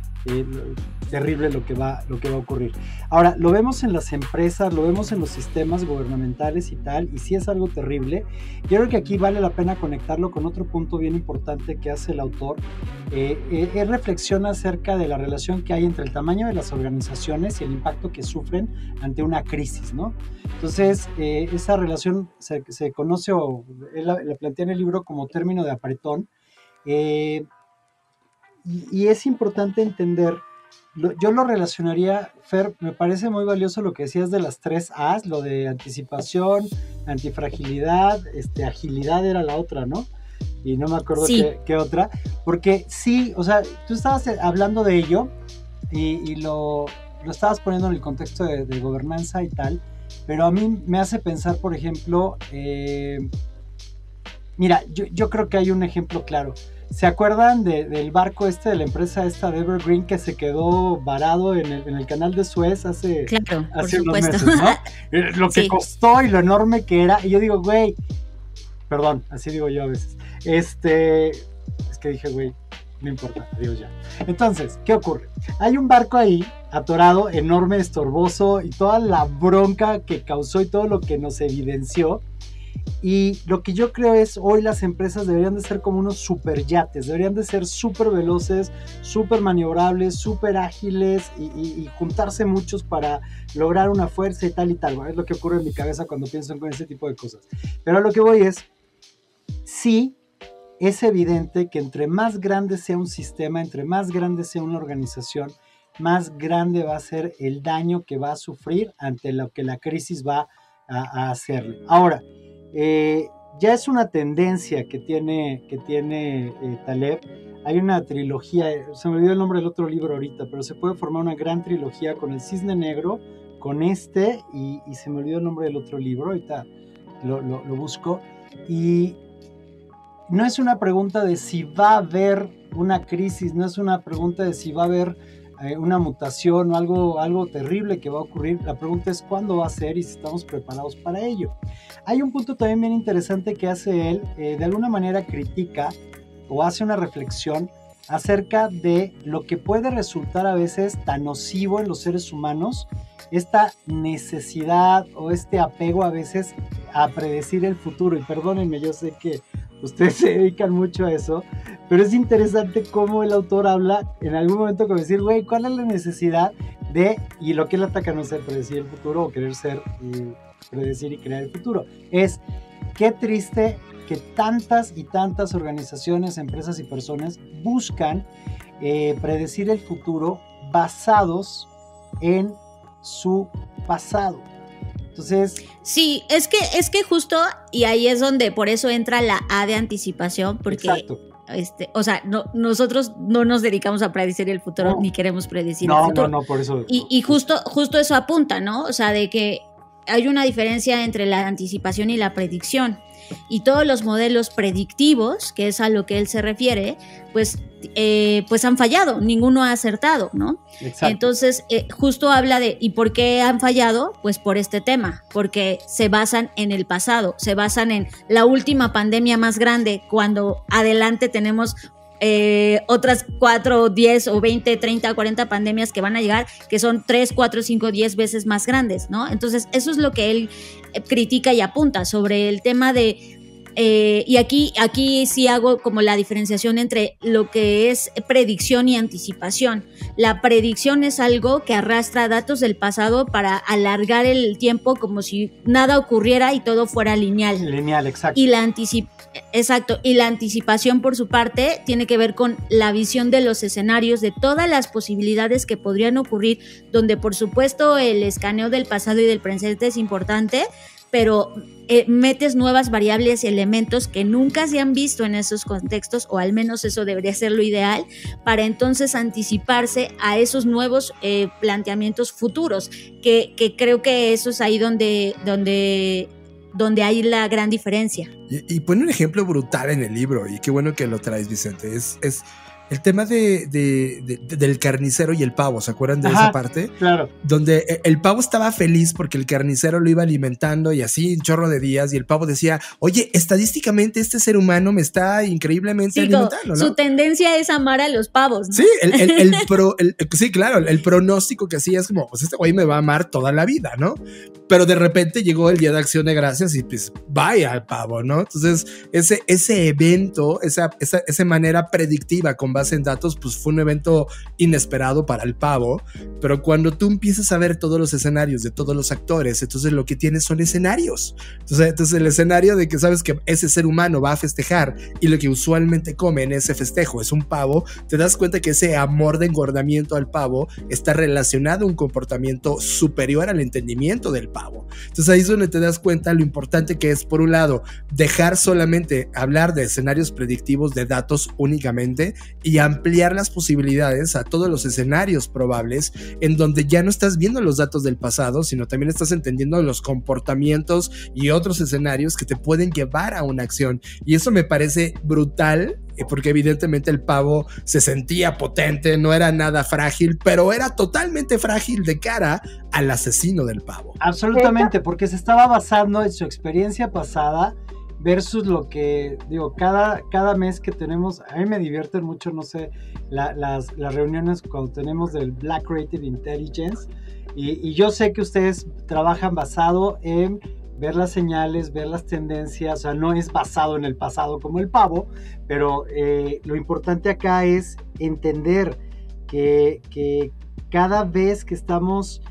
[SPEAKER 5] terrible lo que va a ocurrir. Ahora, lo vemos en las empresas, lo vemos en los sistemas gubernamentales y tal, y sí es algo terrible. Yo creo que aquí vale la pena conectarlo con otro punto bien importante que hace el autor. Él reflexiona acerca de la relación que hay entre el tamaño de las organizaciones y el impacto que sufren ante una crisis, ¿no? Entonces, esa relación se conoce, o él la plantea en el libro como término de apretón. Y es importante entender, yo lo relacionaría, Fer, me parece muy valioso lo que decías de las 3 A's, lo de anticipación, antifragilidad, agilidad era la otra, ¿no? y no me acuerdo
[SPEAKER 2] Sí.
[SPEAKER 5] qué otra, porque sí, o sea, tú estabas hablando de ello y lo estabas poniendo en el contexto de gobernanza y tal, pero a mí me hace pensar, por ejemplo, mira, yo creo que hay un ejemplo claro. ¿Se acuerdan del barco de la empresa esta de Evergreen que se quedó varado en el canal de Suez hace
[SPEAKER 2] Claro, por
[SPEAKER 5] unos
[SPEAKER 2] supuesto.
[SPEAKER 5] meses, ¿no? Lo que
[SPEAKER 2] Sí.
[SPEAKER 5] costó y lo enorme que era. Y yo digo, güey, perdón, así digo yo a veces. Es que dije, güey, no importa, adiós ya. Entonces, ¿qué ocurre? Hay un barco ahí, atorado, enorme, estorboso, y toda la bronca que causó y todo lo que nos evidenció. Y lo que yo creo es, hoy las empresas deberían de ser como unos super yates, deberían de ser súper veloces, súper maniobrables, súper ágiles y juntarse muchos para lograr una fuerza y tal y tal. Bueno, es lo que ocurre en mi cabeza cuando pienso en ese tipo de cosas. Pero a lo que voy es, sí, es evidente que entre más grande sea un sistema, entre más grande sea una organización, más grande va a ser el daño que va a sufrir ante lo que la crisis va a hacerle. Ahora, ya es una tendencia que tiene Taleb. Hay una trilogía, se me olvidó el nombre del otro libro ahorita, pero se puede formar una gran trilogía con el Cisne Negro, con y se me olvidó el nombre del otro libro, ahorita lo busco. Y no es una pregunta de si va a haber una crisis, no es una pregunta de si va a haber una mutación o algo terrible que va a ocurrir. La pregunta es cuándo va a ser y si estamos preparados para ello. Hay un punto también bien interesante que hace él, de alguna manera critica o hace una reflexión acerca de lo que puede resultar a veces tan nocivo en los seres humanos, esta necesidad o este apego a veces a predecir el futuro. Y perdónenme, yo sé que ustedes se dedican mucho a eso, pero es interesante cómo el autor habla en algún momento como decir, güey, ¿cuál es la necesidad de, y lo que él ataca no es predecir el futuro o querer predecir y crear el futuro? Es, qué triste que tantas y tantas organizaciones, empresas y personas buscan predecir el futuro basados en su pasado. Entonces,
[SPEAKER 2] sí, es que justo, y ahí es donde por eso entra la A de anticipación, porque
[SPEAKER 5] exacto.
[SPEAKER 2] O sea, nosotros no nos dedicamos a predecir el futuro, ni queremos predecir el futuro.
[SPEAKER 5] No, por eso.
[SPEAKER 2] Y justo eso apunta, ¿no? O sea, de que hay una diferencia entre la anticipación y la predicción. Y todos los modelos predictivos, que es a lo que él se refiere, pues han fallado, ninguno ha acertado, ¿no?
[SPEAKER 5] Exacto.
[SPEAKER 2] Entonces, justo habla de, ¿y por qué han fallado? Pues por este tema, porque se basan en el pasado, se basan en la última pandemia más grande, cuando adelante tenemos otras 4, 10 o 20, 30, 40 pandemias que van a llegar, que son 3, 4, 5, 10 veces más grandes, ¿no? Entonces, eso es lo que él critica y apunta sobre el tema de y aquí sí hago como la diferenciación entre lo que es predicción y anticipación. La predicción es algo que arrastra datos del pasado para alargar el tiempo como si nada ocurriera y todo fuera lineal.
[SPEAKER 5] Lineal, exacto.
[SPEAKER 2] Y la anticipación, por su parte, tiene que ver con la visión de los escenarios, de todas las posibilidades que podrían ocurrir, donde por supuesto el escaneo del pasado y del presente es importante, pero metes nuevas variables y elementos que nunca se han visto en esos contextos, o al menos eso debería ser lo ideal, para entonces anticiparse a esos nuevos planteamientos futuros, que creo que eso es ahí donde hay la gran diferencia.
[SPEAKER 3] Y pone un ejemplo brutal en el libro, y qué bueno que lo traes, Vicente. Es el tema del carnicero y el pavo, ¿se acuerdan de esa parte?
[SPEAKER 5] Claro.
[SPEAKER 3] Donde el pavo estaba feliz porque el carnicero lo iba alimentando y así un chorro de días, y el pavo decía, oye, estadísticamente este ser humano me está increíblemente alimentando, ¿no?
[SPEAKER 2] Su tendencia es amar a los pavos, ¿no?
[SPEAKER 3] Sí, sí, claro, el pronóstico que hacía es como, pues este güey me va a amar toda la vida, ¿no? Pero de repente llegó el Día de Acción de Gracias y pues vaya al pavo, ¿no? Entonces ese evento, esa manera predictiva con base base en datos, pues fue un evento inesperado para el pavo, pero cuando tú empiezas a ver todos los escenarios de todos los actores, entonces lo que tienes son escenarios. Entonces el escenario de que sabes que ese ser humano va a festejar y lo que usualmente come en ese festejo es un pavo, te das cuenta que ese amor de engordamiento al pavo está relacionado a un comportamiento superior al entendimiento del pavo. Entonces ahí es donde te das cuenta lo importante que es, por un lado, dejar solamente hablar de escenarios predictivos de datos únicamente y ampliar las posibilidades a todos los escenarios probables en donde ya no estás viendo los datos del pasado, sino también estás entendiendo los comportamientos y otros escenarios que te pueden llevar a una acción. Y eso me parece brutal, porque evidentemente el pavo se sentía potente, no era nada frágil, pero era totalmente frágil de cara al asesino del pavo.
[SPEAKER 5] Absolutamente, porque se estaba basando en su experiencia pasada versus lo que, digo, cada mes que tenemos, a mí me divierten mucho, no sé, las reuniones cuando tenemos del Black Creative Intelligence, y yo sé que ustedes trabajan basado en ver las señales, ver las tendencias, o sea, no es basado en el pasado como el pavo, pero lo importante acá es entender que cada vez que estamos,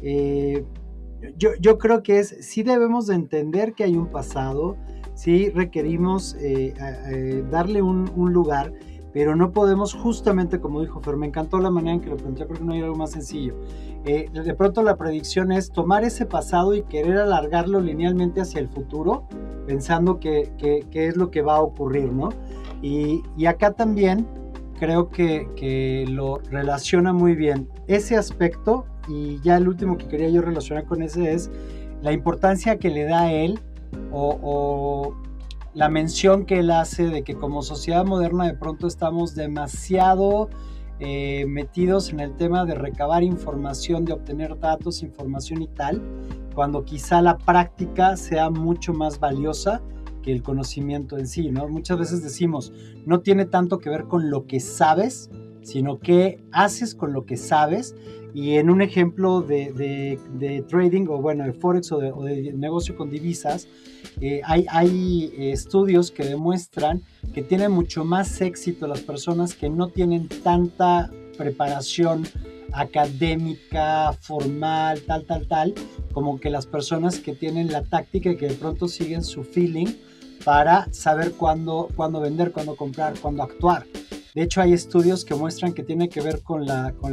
[SPEAKER 5] yo creo que sí debemos de entender que hay un pasado, sí requerimos darle un lugar, pero no podemos, justamente como dijo Fer, me encantó la manera en que lo planteé porque no hay algo más sencillo. De pronto la predicción es tomar ese pasado y querer alargarlo linealmente hacia el futuro, pensando que es lo que va a ocurrir, ¿no? Y acá también creo que lo relaciona muy bien ese aspecto, y ya el último que quería yo relacionar con ese es la importancia que le da a él o la mención que él hace de que como sociedad moderna de pronto estamos demasiado metidos en el tema de recabar información, de obtener datos, información y tal, cuando quizá la práctica sea mucho más valiosa que el conocimiento en sí, ¿no? Muchas veces decimos, no tiene tanto que ver con lo que sabes, sino qué haces con lo que sabes. Y en un ejemplo de trading, o bueno, de Forex o de negocio con divisas, hay estudios que demuestran que tienen mucho más éxito las personas que no tienen tanta preparación académica, formal, tal, como que las personas que tienen la táctica y que de pronto siguen su feeling para saber cuándo vender, cuándo comprar, cuándo actuar. De hecho, hay estudios que muestran que tiene que ver con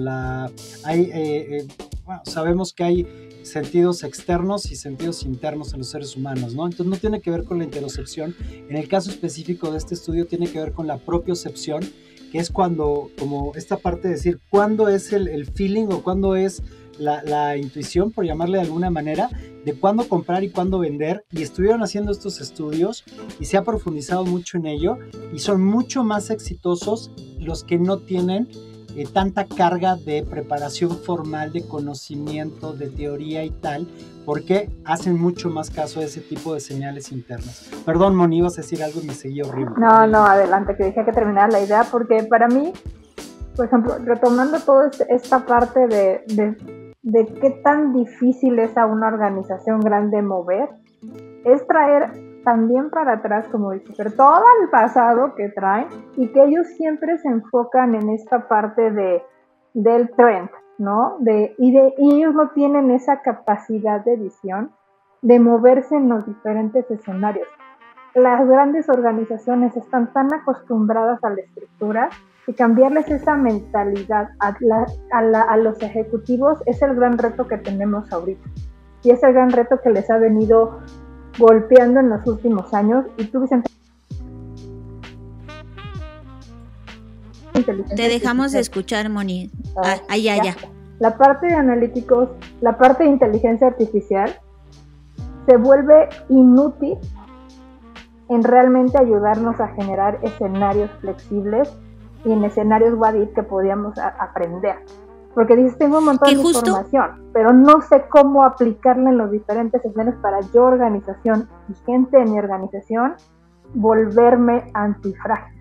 [SPEAKER 5] sabemos que hay sentidos externos y sentidos internos en los seres humanos, ¿no? Entonces no tiene que ver con la interocepción. En el caso específico de este estudio tiene que ver con la propiocepción, que es cuando, como esta parte de decir, cuándo es el feeling o cuándo es la intuición, por llamarle de alguna manera, de cuándo comprar y cuándo vender. Y estuvieron haciendo estos estudios y se ha profundizado mucho en ello, y son mucho más exitosos los que no tienen tanta carga de preparación formal, de conocimiento, de teoría y tal, porque hacen mucho más caso a ese tipo de señales internas. Perdón, Moni, ibas a decir algo y me seguí horrible.
[SPEAKER 4] No, adelante, que dije que terminara la idea, porque para mí, por ejemplo, retomando toda esta parte de qué tan difícil es a una organización grande mover, es traer también para atrás, como dice, pero todo el pasado que traen, y que ellos siempre se enfocan en esta parte del trend, ¿no? Y ellos no tienen esa capacidad de visión de moverse en los diferentes escenarios. Las grandes organizaciones están tan acostumbradas a la estructura que cambiarles esa mentalidad a los ejecutivos es el gran reto que tenemos ahorita. Y es el gran reto que les ha venido golpeando en los últimos años. Y tú, Vicente,
[SPEAKER 2] te dejamos de escuchar, Moni. Ya.
[SPEAKER 4] La parte de analíticos, la parte de inteligencia artificial se vuelve inútil en realmente ayudarnos a generar escenarios flexibles y en escenarios what if que podíamos aprender. Porque dices, tengo un montón de información, pero no sé cómo aplicarla en los diferentes escenarios para yo, organización y gente de mi organización, volverme antifrágil.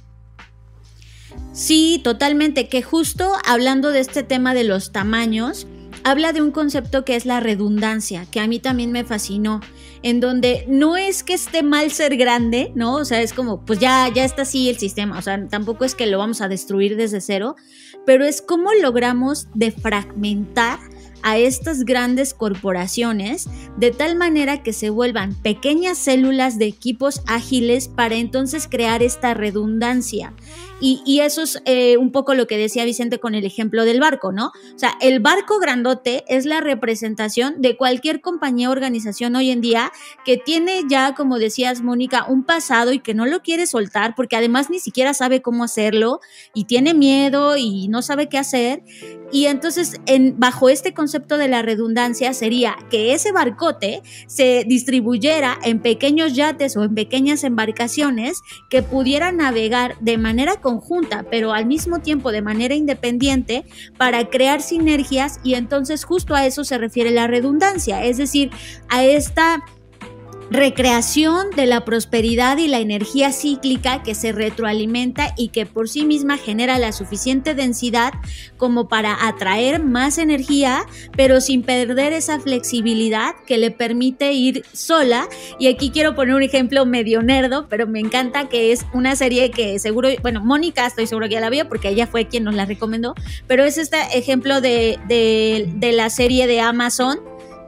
[SPEAKER 2] Sí, totalmente, que justo hablando de este tema de los tamaños, habla de un concepto que es la redundancia, que a mí también me fascinó. en donde no es que esté mal ser grande, ¿no? O sea, es como, pues ya está así el sistema, o sea, tampoco es que lo vamos a destruir desde cero, pero es cómo logramos defragmentar a estas grandes corporaciones de tal manera que se vuelvan pequeñas células de equipos ágiles para entonces crear esta redundancia. Y eso es un poco lo que decía Vicente con el ejemplo del barco, ¿no? O sea, el barco grandote es la representación de cualquier compañía o organización hoy en día que tiene ya, como decías, Mónica, un pasado y que no lo quiere soltar porque además ni siquiera sabe cómo hacerlo y tiene miedo y no sabe qué hacer. Y entonces, bajo este concepto de la redundancia, sería que ese barcote se distribuyera en pequeños yates o en pequeñas embarcaciones que pudieran navegar de manera conjunta, pero al mismo tiempo de manera independiente para crear sinergias, y entonces justo a eso se refiere la redundancia, es decir, a esta recreación de la prosperidad y la energía cíclica que se retroalimenta y que por sí misma genera la suficiente densidad como para atraer más energía, pero sin perder esa flexibilidad que le permite ir sola. Y aquí quiero poner un ejemplo medio nerdo, pero me encanta, que es una serie que seguro, bueno, Mónica estoy seguro que ya la vio porque ella fue quien nos la recomendó, pero es este ejemplo de la serie de Amazon,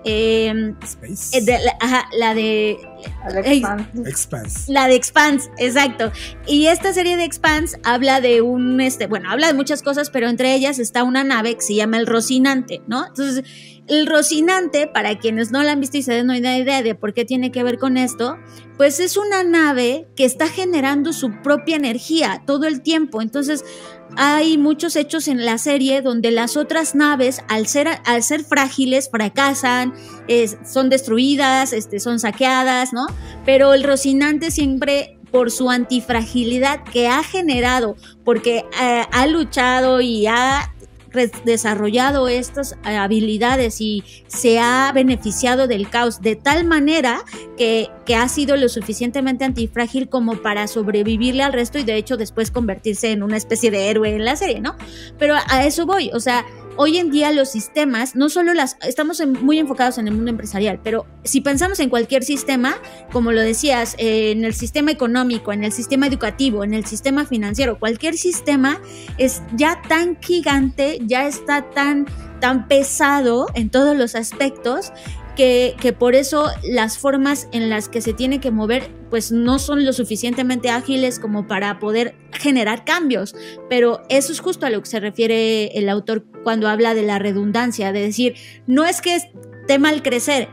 [SPEAKER 2] la de
[SPEAKER 3] Expanse.
[SPEAKER 2] La de Expanse, exacto. Y esta serie de Expanse habla de habla de muchas cosas, pero entre ellas está una nave que se llama el Rocinante, ¿no? Entonces, el Rocinante, para quienes no la han visto y se den una idea de por qué tiene que ver con esto, pues es una nave que está generando su propia energía todo el tiempo. Entonces, hay muchos hechos en la serie donde las otras naves, al ser frágiles, fracasan, son destruidas, son saqueadas, ¿no? Pero el Rocinante siempre, por su antifragilidad que ha generado, porque ha luchado y ha desarrollado estas habilidades y se ha beneficiado del caos de tal manera que ha sido lo suficientemente antifrágil como para sobrevivirle al resto y de hecho después convertirse en una especie de héroe en la serie, ¿no? Pero a eso voy, o sea, hoy en día los sistemas, no solo estamos muy enfocados en el mundo empresarial, pero si pensamos en cualquier sistema, como lo decías, en el sistema económico, en el sistema educativo, en el sistema financiero, cualquier sistema es ya tan gigante, ya está tan pesado en todos los aspectos, que por eso las formas en las que se tiene que mover pues no son lo suficientemente ágiles como para poder generar cambios, pero eso es justo a lo que se refiere el autor cuando habla de la redundancia, de decir, no es que esté mal crecer,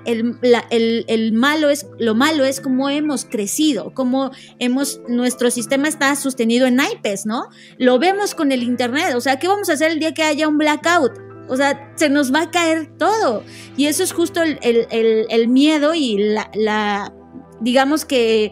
[SPEAKER 2] lo malo es cómo hemos crecido, nuestro sistema está sostenido en naipes, ¿no? Lo vemos con el internet, o sea, ¿qué vamos a hacer el día que haya un blackout? O sea, se nos va a caer todo. Y eso es justo el miedo y digamos que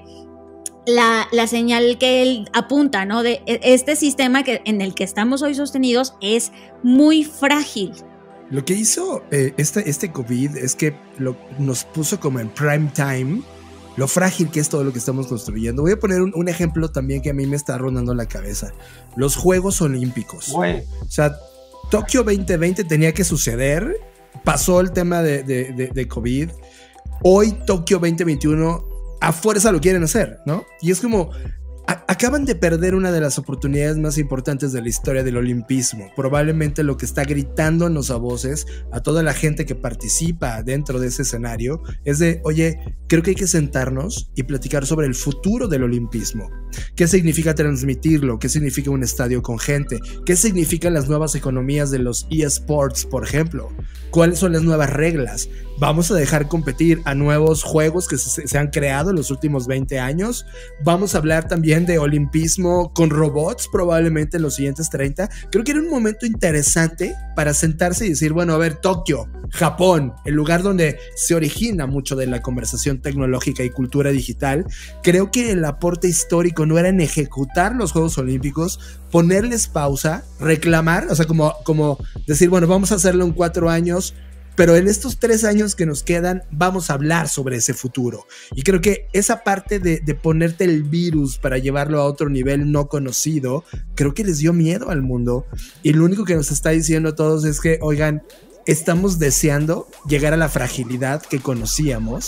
[SPEAKER 2] la señal que él apunta, ¿no? De este sistema en el que estamos hoy sostenidos es muy frágil.
[SPEAKER 3] Lo que hizo este COVID es que nos puso como en prime time lo frágil que es todo lo que estamos construyendo. Voy a poner un ejemplo también que a mí me está rondando la cabeza. Los Juegos Olímpicos.
[SPEAKER 5] Güey.
[SPEAKER 3] O sea, Tokio 2020 tenía que suceder, pasó el tema de COVID, hoy Tokio 2021 a fuerza lo quieren hacer, ¿no? Y es como, acaban de perder una de las oportunidades más importantes de la historia del olimpismo, probablemente lo que está gritándonos a voces a toda la gente que participa dentro de ese escenario es de, oye, creo que hay que sentarnos y platicar sobre el futuro del olimpismo. ¿Qué significa transmitirlo? ¿Qué significa un estadio con gente? ¿Qué significan las nuevas economías de los eSports, por ejemplo? ¿Cuáles son las nuevas reglas? ¿Vamos a dejar competir a nuevos juegos que se han creado en los últimos 20 años? ¿Vamos a hablar también de olimpismo con robots probablemente en los siguientes 30? Creo que era un momento interesante para sentarse y decir, bueno, a ver, Tokio, Japón, el lugar donde se origina mucho de la conversación tecnológica y cultura digital. Creo que el aporte histórico no era en ejecutar los Juegos Olímpicos, ponerles pausa, reclamar, o sea, como decir, bueno, vamos a hacerlo en 4 años, pero en estos 3 años que nos quedan vamos a hablar sobre ese futuro. Y creo que esa parte de ponerte el virus para llevarlo a otro nivel no conocido, creo que les dio miedo al mundo. Y lo único que nos está diciendo a todos es que, oigan, estamos deseando llegar a la fragilidad que conocíamos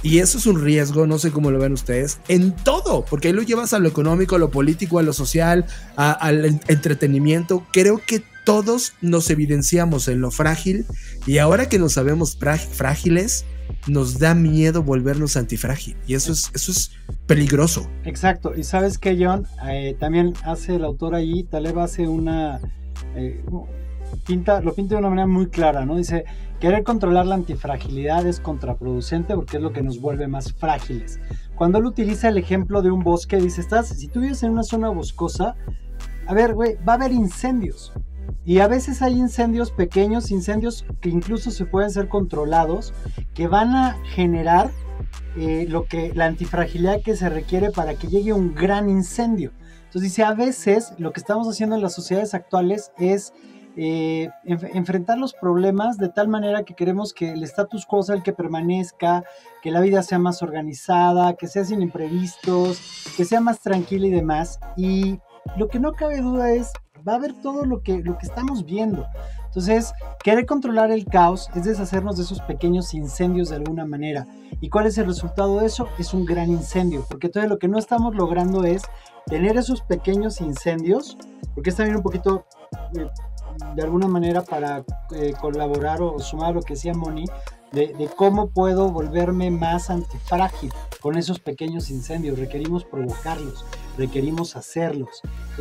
[SPEAKER 3] Y eso es un riesgo, no sé cómo lo ven ustedes, en todo, porque ahí lo llevas a lo económico, a lo político, a lo social, al entretenimiento. Creo que todos nos evidenciamos en lo frágil y ahora que nos sabemos frágiles, nos da miedo volvernos antifrágil y eso es peligroso.
[SPEAKER 5] Exacto, y ¿sabes qué, John? También hace el autor allí, Taleb hace una... lo pinta de una manera muy clara, ¿no? Dice, querer controlar la antifragilidad es contraproducente porque es lo que nos vuelve más frágiles. Cuando él utiliza el ejemplo de un bosque, dice, si tú vives en una zona boscosa, a ver, güey, va a haber incendios. Y a veces hay incendios pequeños, incendios que incluso se pueden ser controlados, que van a generar la antifragilidad que se requiere para que llegue un gran incendio. Entonces dice, a veces lo que estamos haciendo en las sociedades actuales es enfrentar los problemas de tal manera que queremos que el status quo sea el que permanezca, que la vida sea más organizada, que sea sin imprevistos, que sea más tranquila y demás. Y lo que no cabe duda es, va a haber todo lo que estamos viendo. Entonces, querer controlar el caos es deshacernos de esos pequeños incendios de alguna manera. ¿Y cuál es el resultado de eso? Es un gran incendio, porque entonces lo que no estamos logrando es tener esos pequeños incendios, porque es también un poquito, de alguna manera, para colaborar o sumar a lo que decía Moni, de cómo puedo volverme más antifrágil con esos pequeños incendios. Requerimos provocarlos, requerimos hacerlos.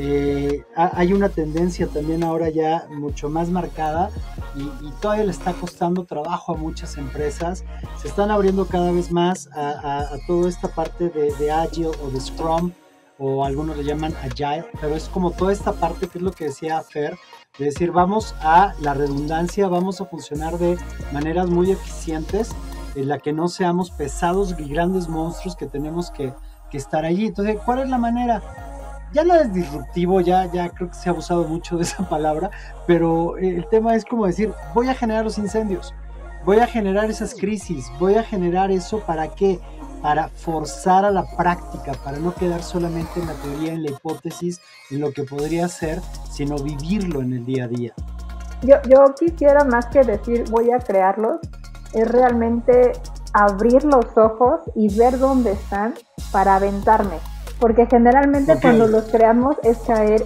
[SPEAKER 5] Hay una tendencia también ahora ya mucho más marcada y todavía le está costando trabajo a muchas empresas. Se están abriendo cada vez más a toda esta parte de Agile o de Scrum, o algunos le llaman Agile, pero es como toda esta parte que es lo que decía Fer, de decir, vamos a la redundancia, vamos a funcionar de maneras muy eficientes, en la que no seamos pesados y grandes monstruos que tenemos que estar allí. Entonces, ¿cuál es la manera? Ya no es disruptivo, ya creo que se ha abusado mucho de esa palabra, pero el tema es como decir, voy a generar los incendios, voy a generar esas crisis, voy a generar eso, ¿para qué? Para forzar a la práctica, para no quedar solamente en la teoría, en la hipótesis, en lo que podría ser, sino vivirlo en el día a día.
[SPEAKER 4] Yo quisiera, más que decir voy a crearlos, es realmente abrir los ojos y ver dónde están para aventarme, porque generalmente cuando los creamos es caer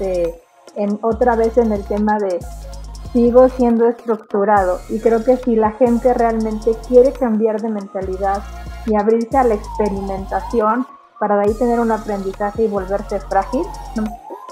[SPEAKER 4] otra vez en el tema de sigo siendo estructurado, y creo que si la gente realmente quiere cambiar de mentalidad y abrirse a la experimentación para de ahí tener un aprendizaje y volverse frágil, ¿no?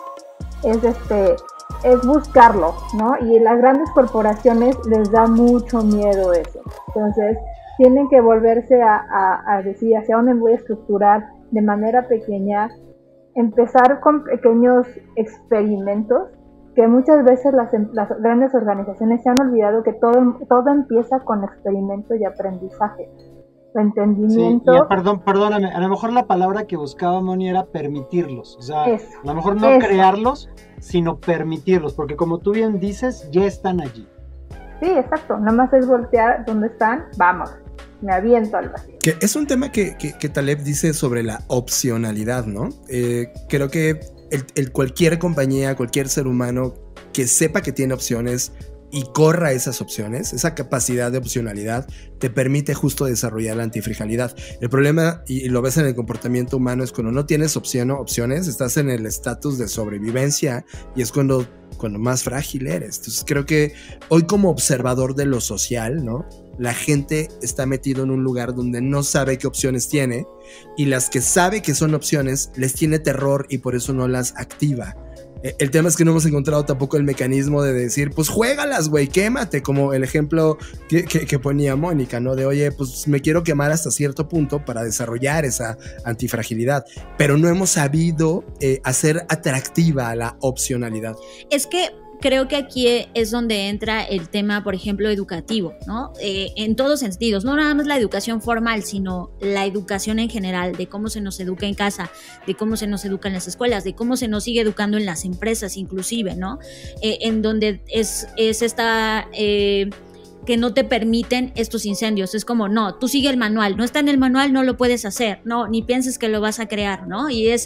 [SPEAKER 4] Es buscarlo, ¿no? Y las grandes corporaciones les da mucho miedo eso. Entonces, tienen que volverse a decir hacia dónde voy a estructurar de manera pequeña, empezar con pequeños experimentos, que muchas veces las grandes organizaciones se han olvidado que todo empieza con experimento y aprendizaje. Entendimiento.
[SPEAKER 5] Sí, perdóname, a lo mejor la palabra que buscaba Moni era permitirlos, o sea, a lo mejor no crearlos, sino permitirlos, porque como tú bien dices, ya están allí.
[SPEAKER 4] Sí, exacto, nada más es voltear donde están, vamos, me aviento al vacío.
[SPEAKER 3] Que es un tema que Taleb dice sobre la opcionalidad, ¿no? Creo que cualquier compañía, cualquier ser humano que sepa que tiene opciones y corra esas opciones, esa capacidad de opcionalidad te permite justo desarrollar la antifragilidad. El problema, y lo ves en el comportamiento humano, es cuando no tienes opciones, estás en el estatus de sobrevivencia y es cuando más frágil eres. Entonces creo que hoy, como observador de lo social, ¿no?, la gente está metido en un lugar donde no sabe qué opciones tiene, y las que sabe que son opciones les tiene terror y por eso no las activa. El tema es que no hemos encontrado tampoco el mecanismo de decir, pues juégalas, güey, quémate, como el ejemplo que ponía Mónica, ¿no? De, oye, pues me quiero quemar hasta cierto punto para desarrollar esa antifragilidad, pero no hemos sabido hacer atractiva la opcionalidad.
[SPEAKER 2] Es que creo que aquí es donde entra el tema, por ejemplo, educativo, ¿no? En todos sentidos, no nada más la educación formal, sino la educación en general, de cómo se nos educa en casa, de cómo se nos educa en las escuelas, de cómo se nos sigue educando en las empresas inclusive, ¿no? En donde es esta que no te permiten estos incendios. Es como, no, tú sigue el manual, no está en el manual, no lo puedes hacer, no, ni pienses que lo vas a crear, ¿no? Y es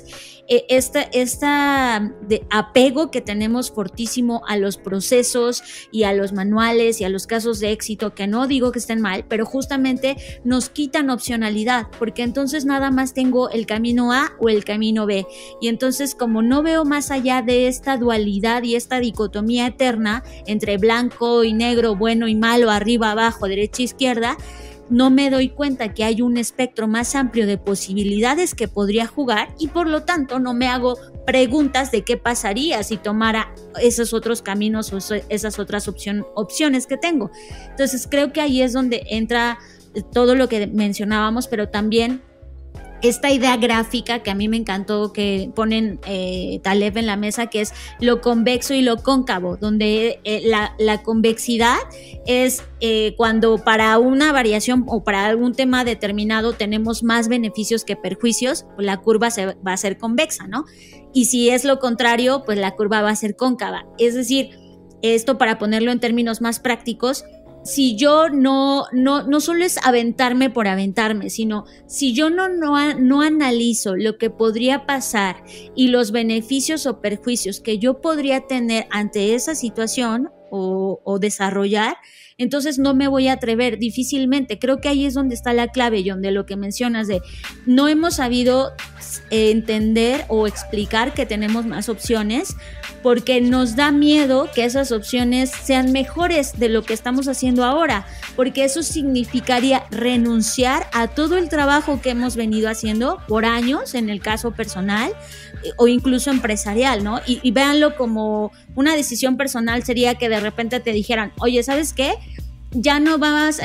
[SPEAKER 2] esta de apego que tenemos fortísimo a los procesos y a los manuales y a los casos de éxito, que no digo que estén mal, pero justamente nos quitan opcionalidad, porque entonces nada más tengo el camino A o el camino B, y entonces como no veo más allá de esta dualidad y esta dicotomía eterna entre blanco y negro, bueno y malo, arriba, abajo, derecha, izquierda, no me doy cuenta que hay un espectro más amplio de posibilidades que podría jugar, y por lo tanto no me hago preguntas de qué pasaría si tomara esos otros caminos o esas otras opciones que tengo. Entonces creo que ahí es donde entra todo lo que mencionábamos, pero también esta idea gráfica que a mí me encantó que ponen Taleb en la mesa, que es lo convexo y lo cóncavo, donde la convexidad es cuando para una variación o para algún tema determinado tenemos más beneficios que perjuicios, pues la curva va a ser convexa, ¿no? Y si es lo contrario, pues la curva va a ser cóncava. Es decir, esto para ponerlo en términos más prácticos, si yo no solo es aventarme por aventarme, sino si yo no analizo lo que podría pasar y los beneficios o perjuicios que yo podría tener ante esa situación o desarrollar, entonces no me voy a atrever difícilmente. Creo que ahí es donde está la clave, John, de lo que mencionas de no hemos sabido entender o explicar que tenemos más opciones, porque nos da miedo que esas opciones sean mejores de lo que estamos haciendo ahora, porque eso significaría renunciar a todo el trabajo que hemos venido haciendo por años, en el caso personal o incluso empresarial, ¿no? Y véanlo como una decisión personal sería que de repente te dijeran, oye, ¿sabes qué? Ya no vas,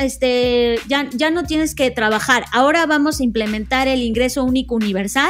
[SPEAKER 2] ya no tienes que trabajar, ahora vamos a implementar el ingreso único universal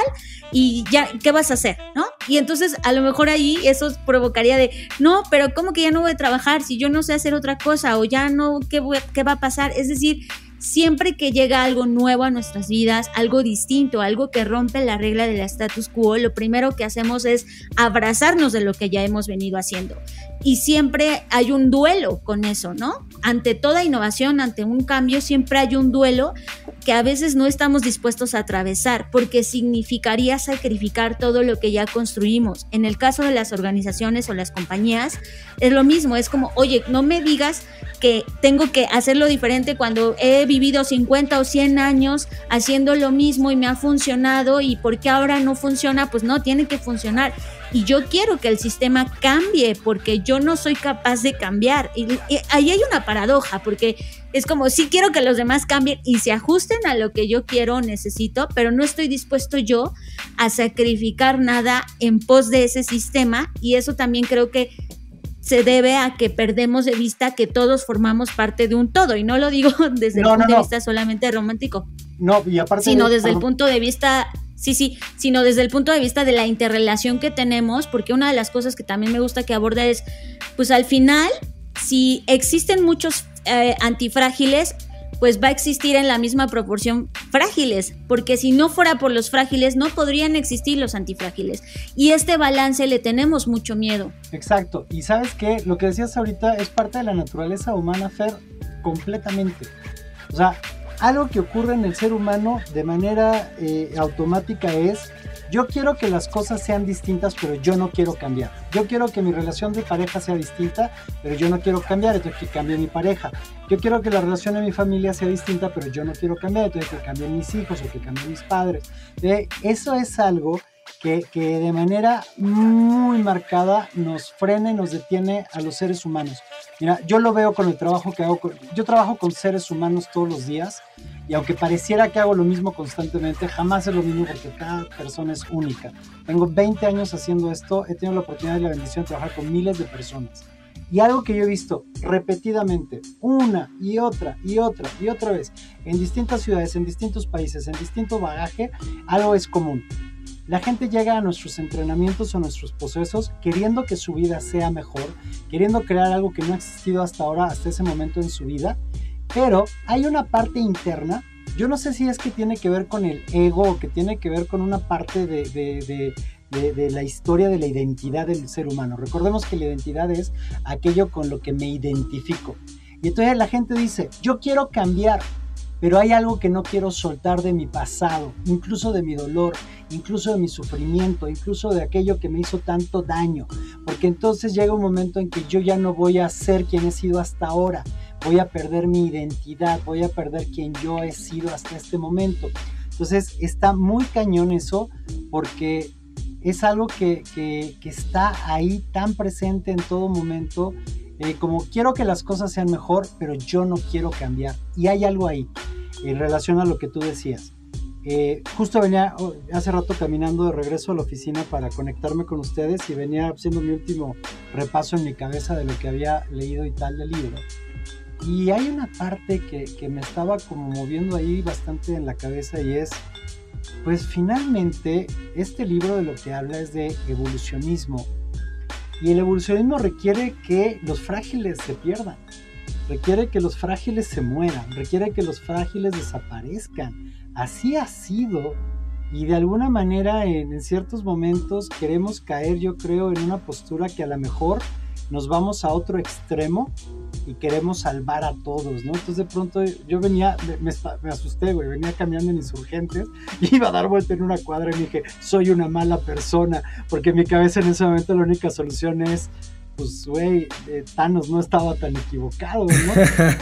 [SPEAKER 2] y ya, ¿qué vas a hacer? ¿No? Y entonces a lo mejor ahí eso provocaría de, no, pero ¿cómo que ya no voy a trabajar si yo no sé hacer otra cosa? O ya no, ¿qué va a pasar? Es decir, siempre que llega algo nuevo a nuestras vidas, algo distinto, algo que rompe la regla del status quo, lo primero que hacemos es abrazarnos de lo que ya hemos venido haciendo. Y siempre hay un duelo con eso, ¿no? Ante toda innovación, ante un cambio, siempre hay un duelo que a veces no estamos dispuestos a atravesar, porque significaría sacrificar todo lo que ya construimos. En el caso de las organizaciones o las compañías, es lo mismo, es como, oye, no me digas que tengo que hacerlo diferente cuando he vivido 50 o 100 años haciendo lo mismo y me ha funcionado, y ¿por qué ahora no funciona? Pues no, tiene que funcionar. Y yo quiero que el sistema cambie porque yo no soy capaz de cambiar. Y ahí hay una paradoja, porque es como, sí quiero que los demás cambien y se ajusten a lo que yo quiero o necesito, pero no estoy dispuesto yo a sacrificar nada en pos de ese sistema. Y eso también creo que se debe a que perdemos de vista que todos formamos parte de un todo. Y no lo digo desde el punto de vista solamente romántico.
[SPEAKER 5] No, y aparte...
[SPEAKER 2] Sino desde el punto de vista... Sí, sino desde el punto de vista de la interrelación que tenemos, porque una de las cosas que también me gusta que aborda es, pues al final, si existen muchos antifrágiles, pues va a existir en la misma proporción frágiles, porque si no fuera por los frágiles, no podrían existir los antifrágiles. Y este balance le tenemos mucho miedo.
[SPEAKER 5] Exacto, y ¿sabes qué? Lo que decías ahorita es parte de la naturaleza humana, Fer, completamente. O sea, algo que ocurre en el ser humano de manera automática es, yo quiero que las cosas sean distintas, pero yo no quiero cambiar. Yo quiero que mi relación de pareja sea distinta, pero yo no quiero cambiar, entonces que cambie mi pareja. Yo quiero que la relación de mi familia sea distinta, pero yo no quiero cambiar, entonces que cambien mis hijos o que cambien mis padres. Eso es algo que de manera muy marcada nos frena y nos detiene a los seres humanos. Mira, yo lo veo con el trabajo que hago. Yo trabajo con seres humanos todos los días, y aunque pareciera que hago lo mismo constantemente, jamás es lo mismo porque cada persona es única. Tengo 20 años haciendo esto, he tenido la oportunidad y la bendición de trabajar con miles de personas. Y algo que yo he visto repetidamente, una y otra vez, en distintas ciudades, en distintos países, en distinto bagaje, algo es común. La gente llega a nuestros entrenamientos o nuestros procesos queriendo que su vida sea mejor, queriendo crear algo que no ha existido hasta ahora, hasta ese momento en su vida, pero hay una parte interna, yo no sé si es que tiene que ver con el ego o que tiene que ver con una parte de la historia de la identidad del ser humano. Recordemos que la identidad es aquello con lo que me identifico. Y entonces la gente dice, yo quiero cambiar, pero hay algo que no quiero soltar de mi pasado, incluso de mi dolor, incluso de mi sufrimiento, incluso de aquello que me hizo tanto daño, porque entonces llega un momento en que yo ya no voy a ser quien he sido hasta ahora, voy a perder mi identidad, voy a perder quien yo he sido hasta este momento. Entonces está muy cañón eso, porque es algo que está ahí tan presente en todo momento, como quiero que las cosas sean mejor, pero yo no quiero cambiar. Y hay algo ahí, en relación a lo que tú decías. Justo venía hace rato caminando de regreso a la oficina para conectarme con ustedes y venía haciendo mi último repaso en mi cabeza de lo que había leído y tal del libro. Y hay una parte que me estaba como moviendo ahí bastante en la cabeza, y es, pues finalmente este libro de lo que habla es de evolucionismo. Y el evolucionismo requiere que los frágiles se pierdan, requiere que los frágiles se mueran, requiere que los frágiles desaparezcan. Así ha sido, y de alguna manera en ciertos momentos queremos caer, yo creo, en una postura que a lo mejor nos vamos a otro extremo y queremos salvar a todos, ¿no? Entonces de pronto yo venía, me asusté, güey, venía caminando en Insurgentes y iba a dar vuelta en una cuadra y me dije, soy una mala persona, porque en mi cabeza en ese momento la única solución es, pues, güey, Thanos no estaba tan equivocado, ¿no?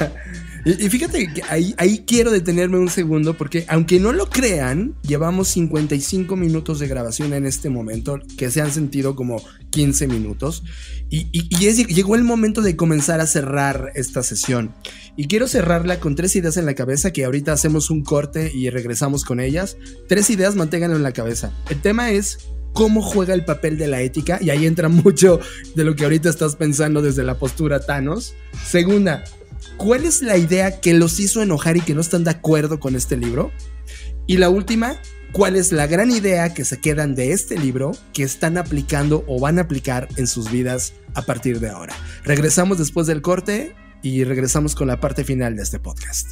[SPEAKER 3] Y fíjate que ahí quiero detenerme un segundo, porque aunque no lo crean, llevamos 55 minutos de grabación en este momento, que se han sentido como 15 minutos, y llegó el momento de comenzar a cerrar esta sesión. Y quiero cerrarla con 3 ideas en la cabeza, que ahorita hacemos un corte y regresamos con ellas. 3 ideas, manténganlo en la cabeza. El tema es cómo juega el papel de la ética, y ahí entra mucho de lo que ahorita estás pensando desde la postura Thanos. Segunda, ¿cuál es la idea que los hizo enojar y que no están de acuerdo con este libro? Y la última, ¿cuál es la gran idea que se quedan de este libro que están aplicando o van a aplicar en sus vidas a partir de ahora? Regresamos después del corte y regresamos con la parte final de este podcast.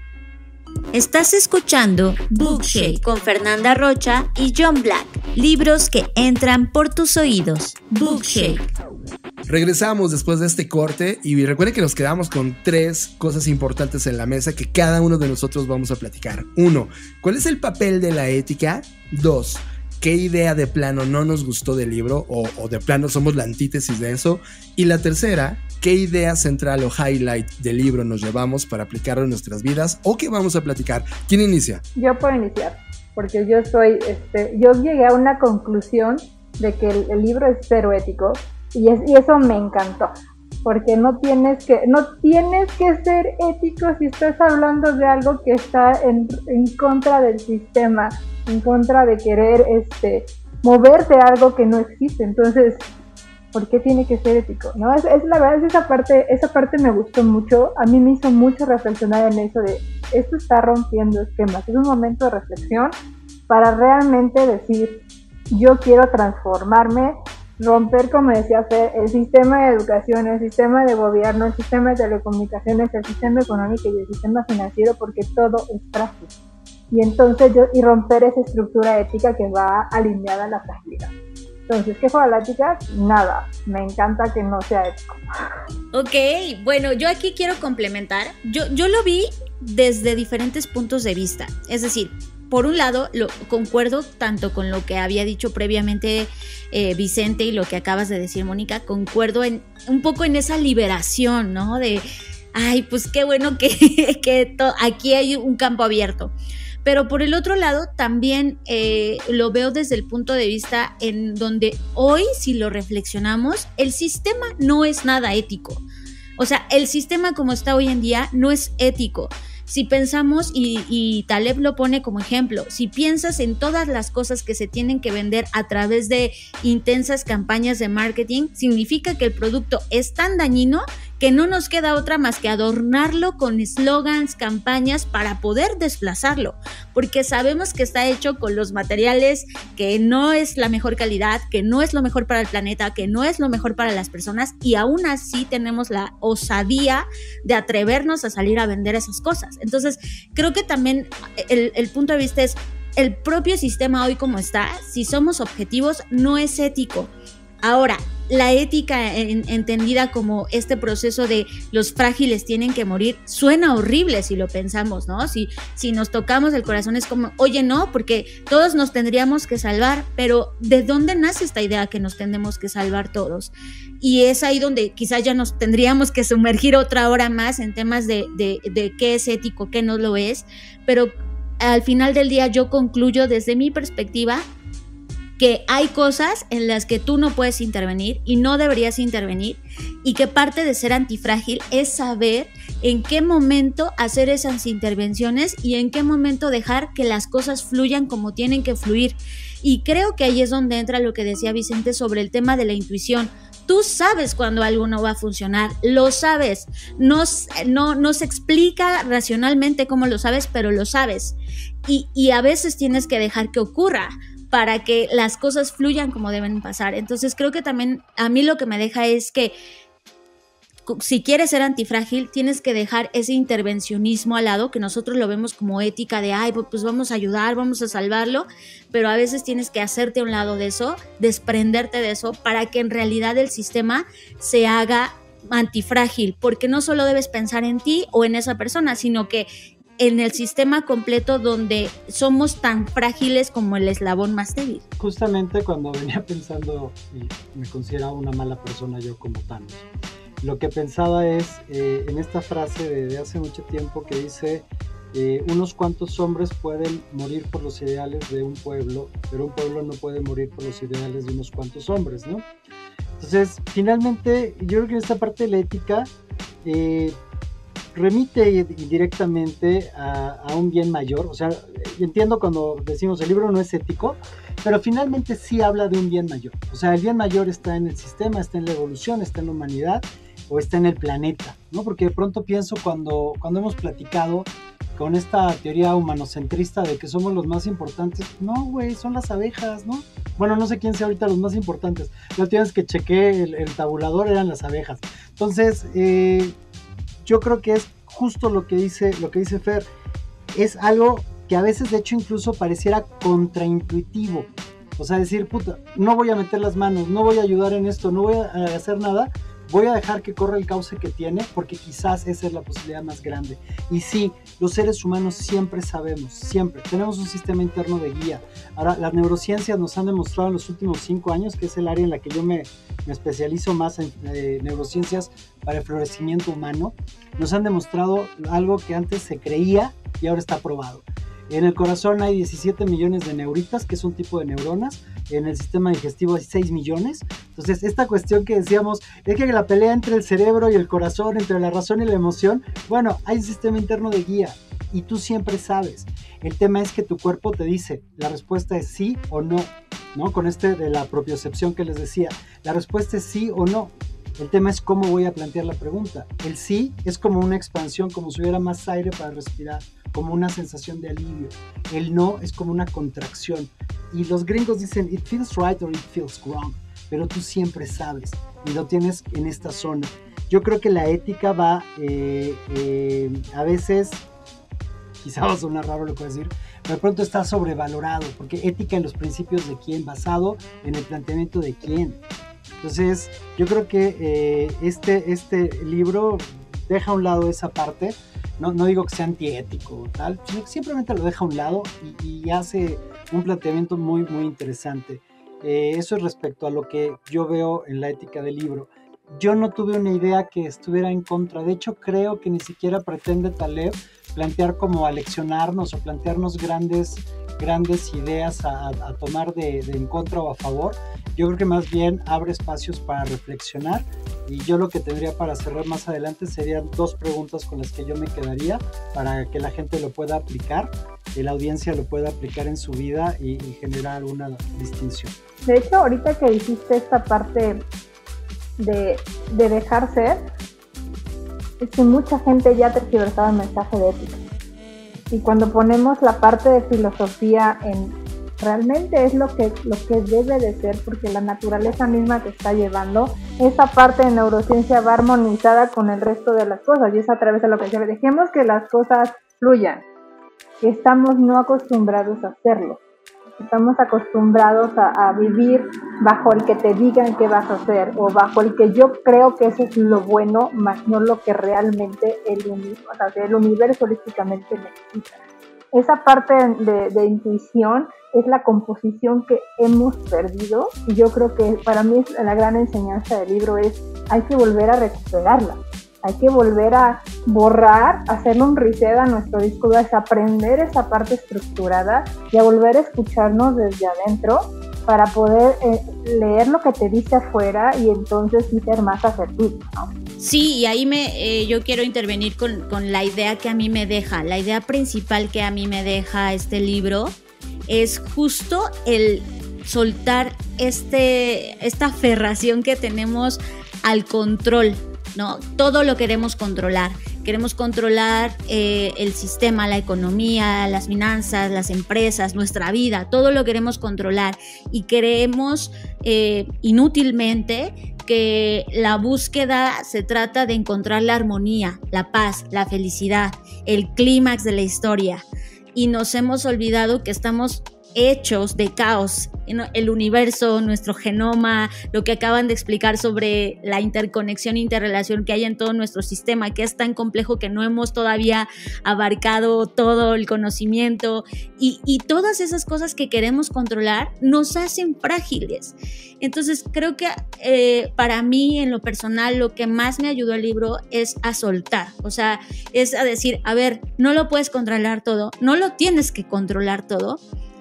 [SPEAKER 2] Estás escuchando Bookshake con Fernanda Rocha y John Black. Libros que entran por tus oídos. Bookshake.
[SPEAKER 3] Regresamos después de este corte y recuerden que nos quedamos con 3 cosas importantes en la mesa que cada uno de nosotros vamos a platicar. 1. ¿Cuál es el papel de la ética? 2. ¿Qué idea de plano no nos gustó del libro o de plano somos la antítesis de eso? Y la tercera, ¿qué idea central o highlight del libro nos llevamos para aplicarlo en nuestras vidas o qué vamos a platicar? ¿Quién inicia?
[SPEAKER 4] Yo puedo iniciar, porque yo llegué a una conclusión de que el libro es cero ético y eso me encantó, porque no tienes que ser ético si estás hablando de algo que está en contra del sistema, en contra de querer moverte a algo que no existe. Entonces, ¿por qué tiene que ser ético? ¿No? Es la verdad, esa parte me gustó mucho. A mí me hizo mucho reflexionar en eso de, esto está rompiendo esquemas. Es un momento de reflexión para realmente decir, yo quiero transformarme, romper, como decía Fer, el sistema de educación, el sistema de gobierno, el sistema de telecomunicaciones, el sistema económico y el sistema financiero, porque todo es frágil. Y entonces y romper esa estructura ética que va alineada a la fragilidad. Entonces, ¿qué fue la ética? Nada, me encanta que no sea ético.
[SPEAKER 2] Ok, bueno, yo aquí quiero complementar. Yo lo vi desde diferentes puntos de vista. Es decir, por un lado, concuerdo tanto con lo que había dicho previamente Vicente y lo que acabas de decir, Mónica. Concuerdo un poco en esa liberación, ¿no? De, ay, pues qué bueno que aquí hay un campo abierto. Pero por el otro lado también lo veo desde el punto de vista en donde hoy, si lo reflexionamos, el sistema no es nada ético. O sea, el sistema como está hoy en día no es ético. Si pensamos, y Taleb lo pone como ejemplo, si piensas en todas las cosas que se tienen que vender a través de intensas campañas de marketing, significa que el producto es tan dañino que no nos queda otra más que adornarlo con eslogans, campañas para poder desplazarlo, porque sabemos que está hecho con los materiales que no es la mejor calidad, que no es lo mejor para el planeta, que no es lo mejor para las personas, y aún así tenemos la osadía de atrevernos a salir a vender esas cosas. Entonces, creo que también el punto de vista es el propio sistema hoy como está, si somos objetivos, no es ético. Ahora, la ética entendida como este proceso de los frágiles tienen que morir, suena horrible si lo pensamos, ¿no? Si nos tocamos el corazón es como, oye, no, porque todos nos tendríamos que salvar, pero ¿de dónde nace esta idea que nos tenemos que salvar todos? Y es ahí donde quizás ya nos tendríamos que sumergir otra hora más en temas de qué es ético, qué no lo es, pero al final del día yo concluyo desde mi perspectiva que hay cosas en las que tú no puedes intervenir y no deberías intervenir, y que parte de ser antifrágil es saber en qué momento hacer esas intervenciones y en qué momento dejar que las cosas fluyan como tienen que fluir. Y creo que ahí es donde entra lo que decía Vicente sobre el tema de la intuición. Tú sabes cuando algo no va a funcionar, lo sabes, no se explica racionalmente cómo lo sabes, pero lo sabes, y a veces tienes que dejar que ocurra para que las cosas fluyan como deben pasar. Entonces creo que también a mí lo que me deja es que si quieres ser antifrágil, tienes que dejar ese intervencionismo al lado, que nosotros lo vemos como ética de, ay, pues vamos a ayudar, vamos a salvarlo, pero a veces tienes que hacerte a un lado de eso, desprenderte de eso, para que en realidad el sistema se haga antifrágil, porque no solo debes pensar en ti o en esa persona, sino que en el sistema completo donde somos tan frágiles como el eslabón más débil.
[SPEAKER 5] Justamente cuando venía pensando, y me consideraba una mala persona yo como Thanos, lo que pensaba es en esta frase de hace mucho tiempo que dice unos cuantos hombres pueden morir por los ideales de un pueblo, pero un pueblo no puede morir por los ideales de unos cuantos hombres, ¿no? Entonces, finalmente, yo creo que en esta parte de la ética remite indirectamente a un bien mayor. O sea, entiendo cuando decimos el libro no es ético, pero finalmente sí habla de un bien mayor. O sea, el bien mayor está en el sistema, está en la evolución, está en la humanidad o está en el planeta, ¿no? Porque de pronto pienso cuando hemos platicado con esta teoría humanocentrista de que somos los más importantes, no, güey, son las abejas, ¿no? Bueno, no sé quién sea ahorita los más importantes. La última vez que chequé el tabulador eran las abejas. Entonces, yo creo que es justo lo que dice Fer. Es algo que a veces, de hecho, incluso pareciera contraintuitivo. O sea, decir, puta, no voy a meter las manos, no voy a ayudar en esto, no voy a hacer nada, voy a dejar que corra el cauce que tiene, porque quizás esa es la posibilidad más grande. Y sí, los seres humanos siempre sabemos, siempre. Tenemos un sistema interno de guía. Ahora, las neurociencias nos han demostrado en los últimos 5 años, que es el área en la que yo me especializo más en neurociencias para el florecimiento humano, nos han demostrado algo que antes se creía y ahora está probado. En el corazón hay 17 millones de neuritas, que es un tipo de neuronas. En el sistema digestivo hay 6 millones. Entonces, esta cuestión que decíamos, es que la pelea entre el cerebro y el corazón, entre la razón y la emoción, bueno, hay un sistema interno de guía y tú siempre sabes. El tema es que tu cuerpo te dice, la respuesta es sí o no, ¿no? Con de la propiocepción que les decía, la respuesta es sí o no. El tema es cómo voy a plantear la pregunta. El sí es como una expansión, como si hubiera más aire para respirar, como una sensación de alivio. El no es como una contracción. Y los gringos dicen, it feels right or it feels wrong. Pero tú siempre sabes y lo tienes en esta zona. Yo creo que la ética va a veces, quizá va a sonar raro lo que voy a decir, pero de pronto está sobrevalorado, porque ética en los principios de quién, basado en el planteamiento de quién. Entonces, yo creo que este libro deja a un lado esa parte. No digo que sea antiético o tal, sino que simplemente lo deja a un lado y hace un planteamiento muy, muy interesante. Eso es respecto a lo que yo veo en la ética del libro. Yo no tuve una idea que estuviera en contra. De hecho, creo que ni siquiera pretende Taleb plantear como aleccionarnos o plantearnos grandes ideas a tomar de en contra o a favor. Yo creo que más bien abre espacios para reflexionar, y yo lo que tendría para cerrar más adelante serían 2 preguntas con las que yo me quedaría para que la gente lo pueda aplicar, que la audiencia lo pueda aplicar en su vida y generar una distinción.
[SPEAKER 4] De hecho, ahorita que dijiste esta parte de dejar ser, es que mucha gente ya ha tergiversado el mensaje de ética. Y cuando ponemos la parte de filosofía en realmente es lo que debe de ser, porque la naturaleza misma te está llevando, esa parte de neurociencia va armonizada con el resto de las cosas, y es a través de lo que dice, dejemos que las cosas fluyan, que estamos no acostumbrados a hacerlo. Estamos acostumbrados a vivir bajo el que te digan qué vas a hacer o bajo el que yo creo que eso es lo bueno, más no lo que realmente el universo holísticamente necesita. Esa parte de intuición es la composición que hemos perdido, y yo creo que para mí la gran enseñanza del libro es: hay que volver a recuperarla. Hay que volver a borrar, hacerle un reset a nuestro disco, es aprender esa parte estructurada y a volver a escucharnos desde adentro para poder leer lo que te dice afuera y entonces sí ser más asertivo, ¿no?
[SPEAKER 2] Sí, y ahí yo quiero intervenir con la idea que a mí me deja. La idea principal que a mí me deja este libro es justo el soltar esta aferración que tenemos al control, ¿no? Todo lo queremos controlar. Queremos controlar el sistema, la economía, las finanzas, las empresas, nuestra vida. Todo lo queremos controlar y creemos inútilmente que la búsqueda se trata de encontrar la armonía, la paz, la felicidad, el clímax de la historia. Y nos hemos olvidado que estamos hechos de caos. El universo, nuestro genoma, lo que acaban de explicar sobre la interconexión e interrelación que hay en todo nuestro sistema, que es tan complejo que no hemos todavía abarcado todo el conocimiento, y todas esas cosas que queremos controlar nos hacen frágiles. Entonces creo que para mí, en lo personal, lo que más me ayudó el libro es a soltar, o sea, es a decir, a ver, no lo puedes controlar todo, no lo tienes que controlar todo.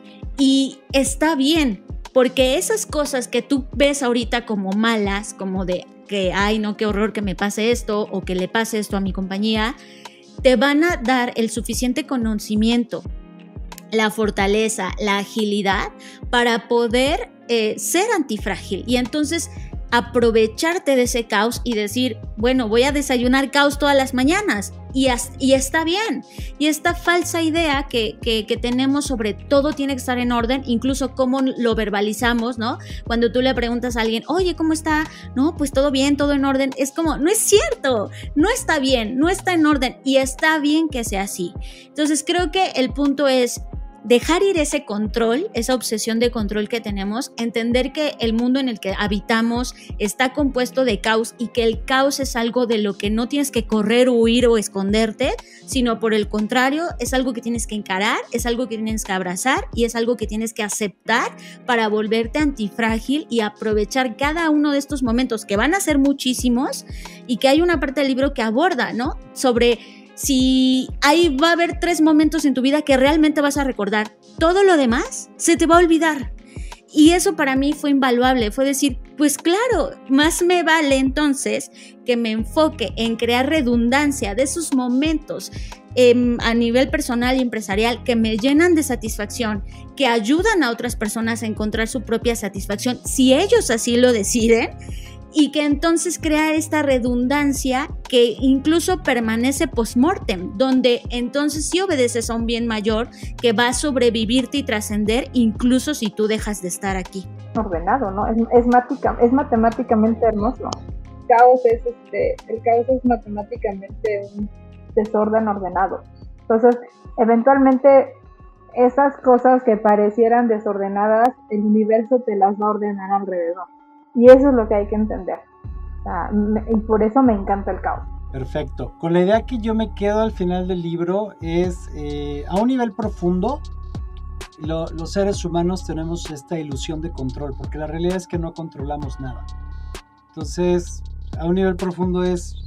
[SPEAKER 2] Y está bien, porque esas cosas que tú ves ahorita como malas, como de que, ay, no, qué horror que me pase esto o que le pase esto a mi compañía, te van a dar el suficiente conocimiento, la fortaleza, la agilidad para poder ser antifrágil. Y entonces aprovecharte de ese caos y decir, bueno, voy a desayunar caos todas las mañanas, y está bien. Y esta falsa idea que tenemos sobre todo tiene que estar en orden, incluso cómo lo verbalizamos, ¿no? Cuando tú le preguntas a alguien, oye, ¿cómo está? No, pues todo bien, todo en orden. Es como, no es cierto, no está bien, no está en orden, y está bien que sea así. Entonces creo que el punto es dejar ir ese control, esa obsesión de control que tenemos, entender que el mundo en el que habitamos está compuesto de caos y que el caos es algo de lo que no tienes que correr, huir o esconderte, sino por el contrario, es algo que tienes que encarar, es algo que tienes que abrazar y es algo que tienes que aceptar para volverte antifrágil y aprovechar cada uno de estos momentos, que van a ser muchísimos, y que hay una parte del libro que aborda, ¿no? Sobre si ahí va a haber 3 momentos en tu vida que realmente vas a recordar, todo lo demás se te va a olvidar. Y eso para mí fue invaluable, fue decir, pues claro, más me vale entonces que me enfoque en crear redundancia de esos momentos a nivel personal y empresarial que me llenan de satisfacción, que ayudan a otras personas a encontrar su propia satisfacción, si ellos así lo deciden, y que entonces crea esta redundancia que incluso permanece post-mortem, donde entonces sí obedeces a un bien mayor que va a sobrevivirte y trascender incluso si tú dejas de estar aquí.
[SPEAKER 4] Ordenado, ¿no? Es matemáticamente hermoso. El caos es matemáticamente un desorden ordenado. Entonces, eventualmente, esas cosas que parecieran desordenadas, el universo te las va a ordenar alrededor. Y eso es lo que hay que entender. O sea, y por eso me encanta el caos.
[SPEAKER 5] Perfecto. Con la idea que yo me quedo al final del libro es, a un nivel profundo, los seres humanos tenemos esta ilusión de control, porque la realidad es que no controlamos nada. Entonces, a un nivel profundo es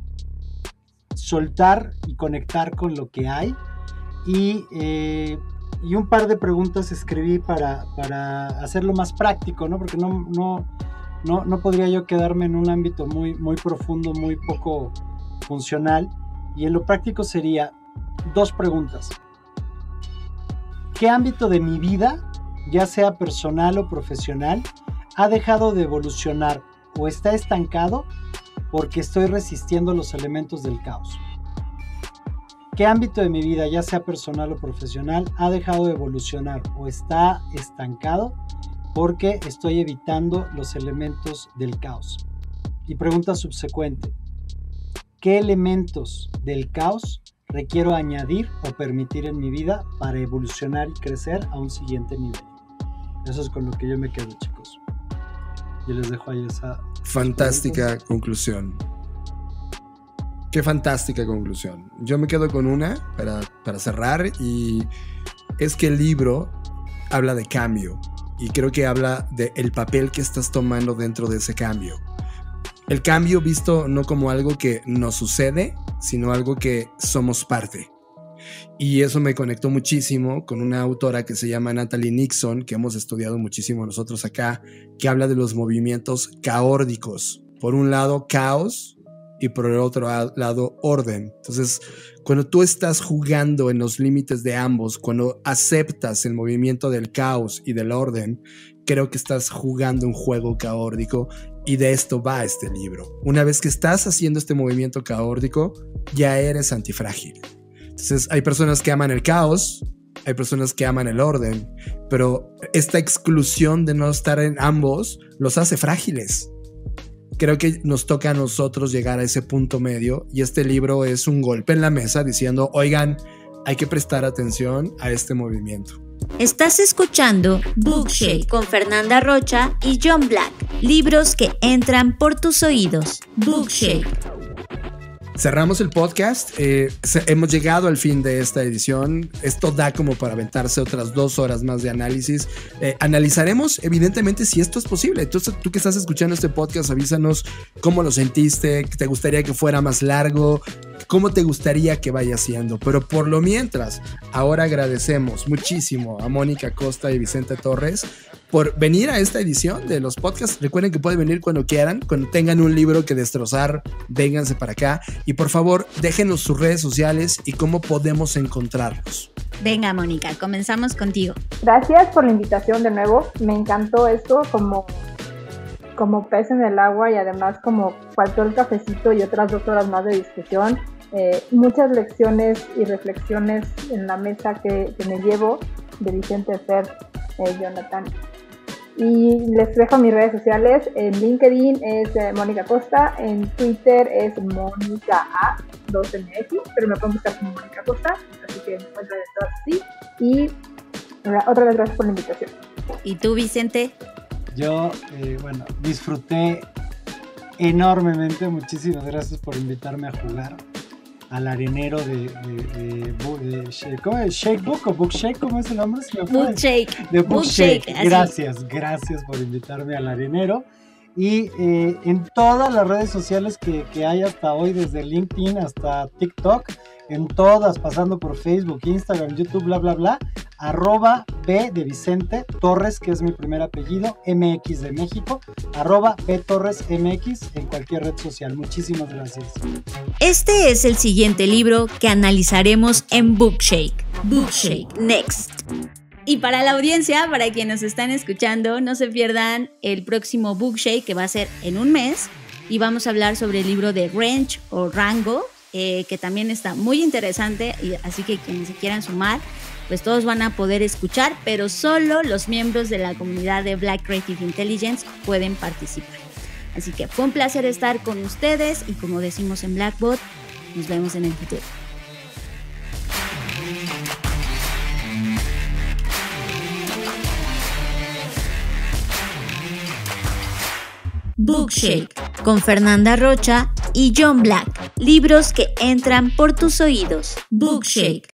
[SPEAKER 5] soltar y conectar con lo que hay. Y un par de preguntas escribí para hacerlo más práctico, ¿no? Porque no podría yo quedarme en un ámbito muy, muy profundo, muy poco funcional. Y en lo práctico sería 2 preguntas. ¿Qué ámbito de mi vida, ya sea personal o profesional, ha dejado de evolucionar o está estancado porque estoy resistiendo los elementos del caos? ¿Qué ámbito de mi vida, ya sea personal o profesional, ha dejado de evolucionar o está estancado porque estoy evitando los elementos del caos? Y pregunta subsecuente: ¿qué elementos del caos requiero añadir o permitir en mi vida para evolucionar y crecer a un siguiente nivel? Eso es con lo que yo me quedo, chicos. Y les dejo ahí esa...
[SPEAKER 3] Fantástica conclusión. Qué fantástica conclusión. Yo me quedo con una para cerrar, y es que el libro habla de cambio, y creo que habla del papel que estás tomando dentro de ese cambio. El cambio visto no como algo que nos sucede, sino algo que somos parte. Y eso me conectó muchísimo con una autora que se llama Natalie Nixon, que hemos estudiado muchísimo nosotros acá, que habla de los movimientos caórdicos. Por un lado, caos, y por el otro lado, orden. Entonces, cuando tú estás jugando en los límites de ambos, cuando aceptas el movimiento del caos y del orden, creo que estás jugando un juego caórdico, y de esto va este libro. Una vez que estás haciendo este movimiento caórdico, ya eres antifrágil. Entonces, hay personas que aman el caos, hay personas que aman el orden, pero esta exclusión de no estar en ambos los hace frágiles. Creo que nos toca a nosotros llegar a ese punto medio, y este libro es un golpe en la mesa diciendo, oigan, hay que prestar atención a este movimiento.
[SPEAKER 2] Estás escuchando Bookshake con Fernanda Rocha y John Black. Libros que entran por tus oídos. Bookshake.
[SPEAKER 3] Cerramos el podcast. Hemos llegado al fin de esta edición. Esto da como para aventarse otras 2 horas más de análisis. Analizaremos, evidentemente, si esto es posible. Entonces, tú que estás escuchando este podcast, avísanos cómo lo sentiste. ¿Te gustaría que fuera más largo? ¿Cómo te gustaría que vaya siendo? Pero por lo mientras, ahora agradecemos muchísimo a Mónica Costa y Vicente Torres por venir a esta edición de los podcasts. Recuerden que pueden venir cuando quieran, cuando tengan un libro que destrozar, vénganse para acá, y por favor déjenos sus redes sociales y cómo podemos encontrarlos.
[SPEAKER 2] Venga, Mónica, comenzamos contigo.
[SPEAKER 4] Gracias por la invitación de nuevo. Me encantó esto como pez en el agua, y además como faltó el cafecito y otras 2 horas más de discusión. Muchas lecciones y reflexiones en la mesa que me llevo de Vicente, Fer, Jonathan. Y les dejo mis redes sociales. En LinkedIn es Mónica Costa, en Twitter es Mónica A2MX, pero me pueden buscar como Mónica Costa, así que me encuentran en todas así. Y otra vez gracias por la invitación.
[SPEAKER 2] ¿Y tú, Vicente?
[SPEAKER 5] Yo, disfruté enormemente. Muchísimas gracias por invitarme a jugar al arenero de ¿cómo es? ¿Shake Book o Bookshake? ¿Cómo es el nombre?
[SPEAKER 2] Bookshake.
[SPEAKER 5] De Bookshake.
[SPEAKER 2] Bookshake,
[SPEAKER 5] Gracias por invitarme al arenero. Y en todas las redes sociales que hay hasta hoy, desde LinkedIn hasta TikTok, en todas, pasando por Facebook, Instagram, YouTube, bla, bla, bla, @B de Vicente Torres, que es mi primer apellido, MX de México, @B Torres MX en cualquier red social. Muchísimas gracias.
[SPEAKER 2] Este es el siguiente libro que analizaremos en Bookshake. Bookshake Next. Y para la audiencia, para quienes están escuchando, no se pierdan el próximo Bookshake, que va a ser en un mes, y vamos a hablar sobre el libro de Range o Rango, que también está muy interesante, y así que quienes se quieran sumar, pues todos van a poder escuchar, pero solo los miembros de la comunidad de Black Creative Intelligence pueden participar. Así que fue un placer estar con ustedes, y como decimos en Blackbot, nos vemos en el futuro. Bookshake con Fernanda Rocha y John Black. Libros que entran por tus oídos. Bookshake.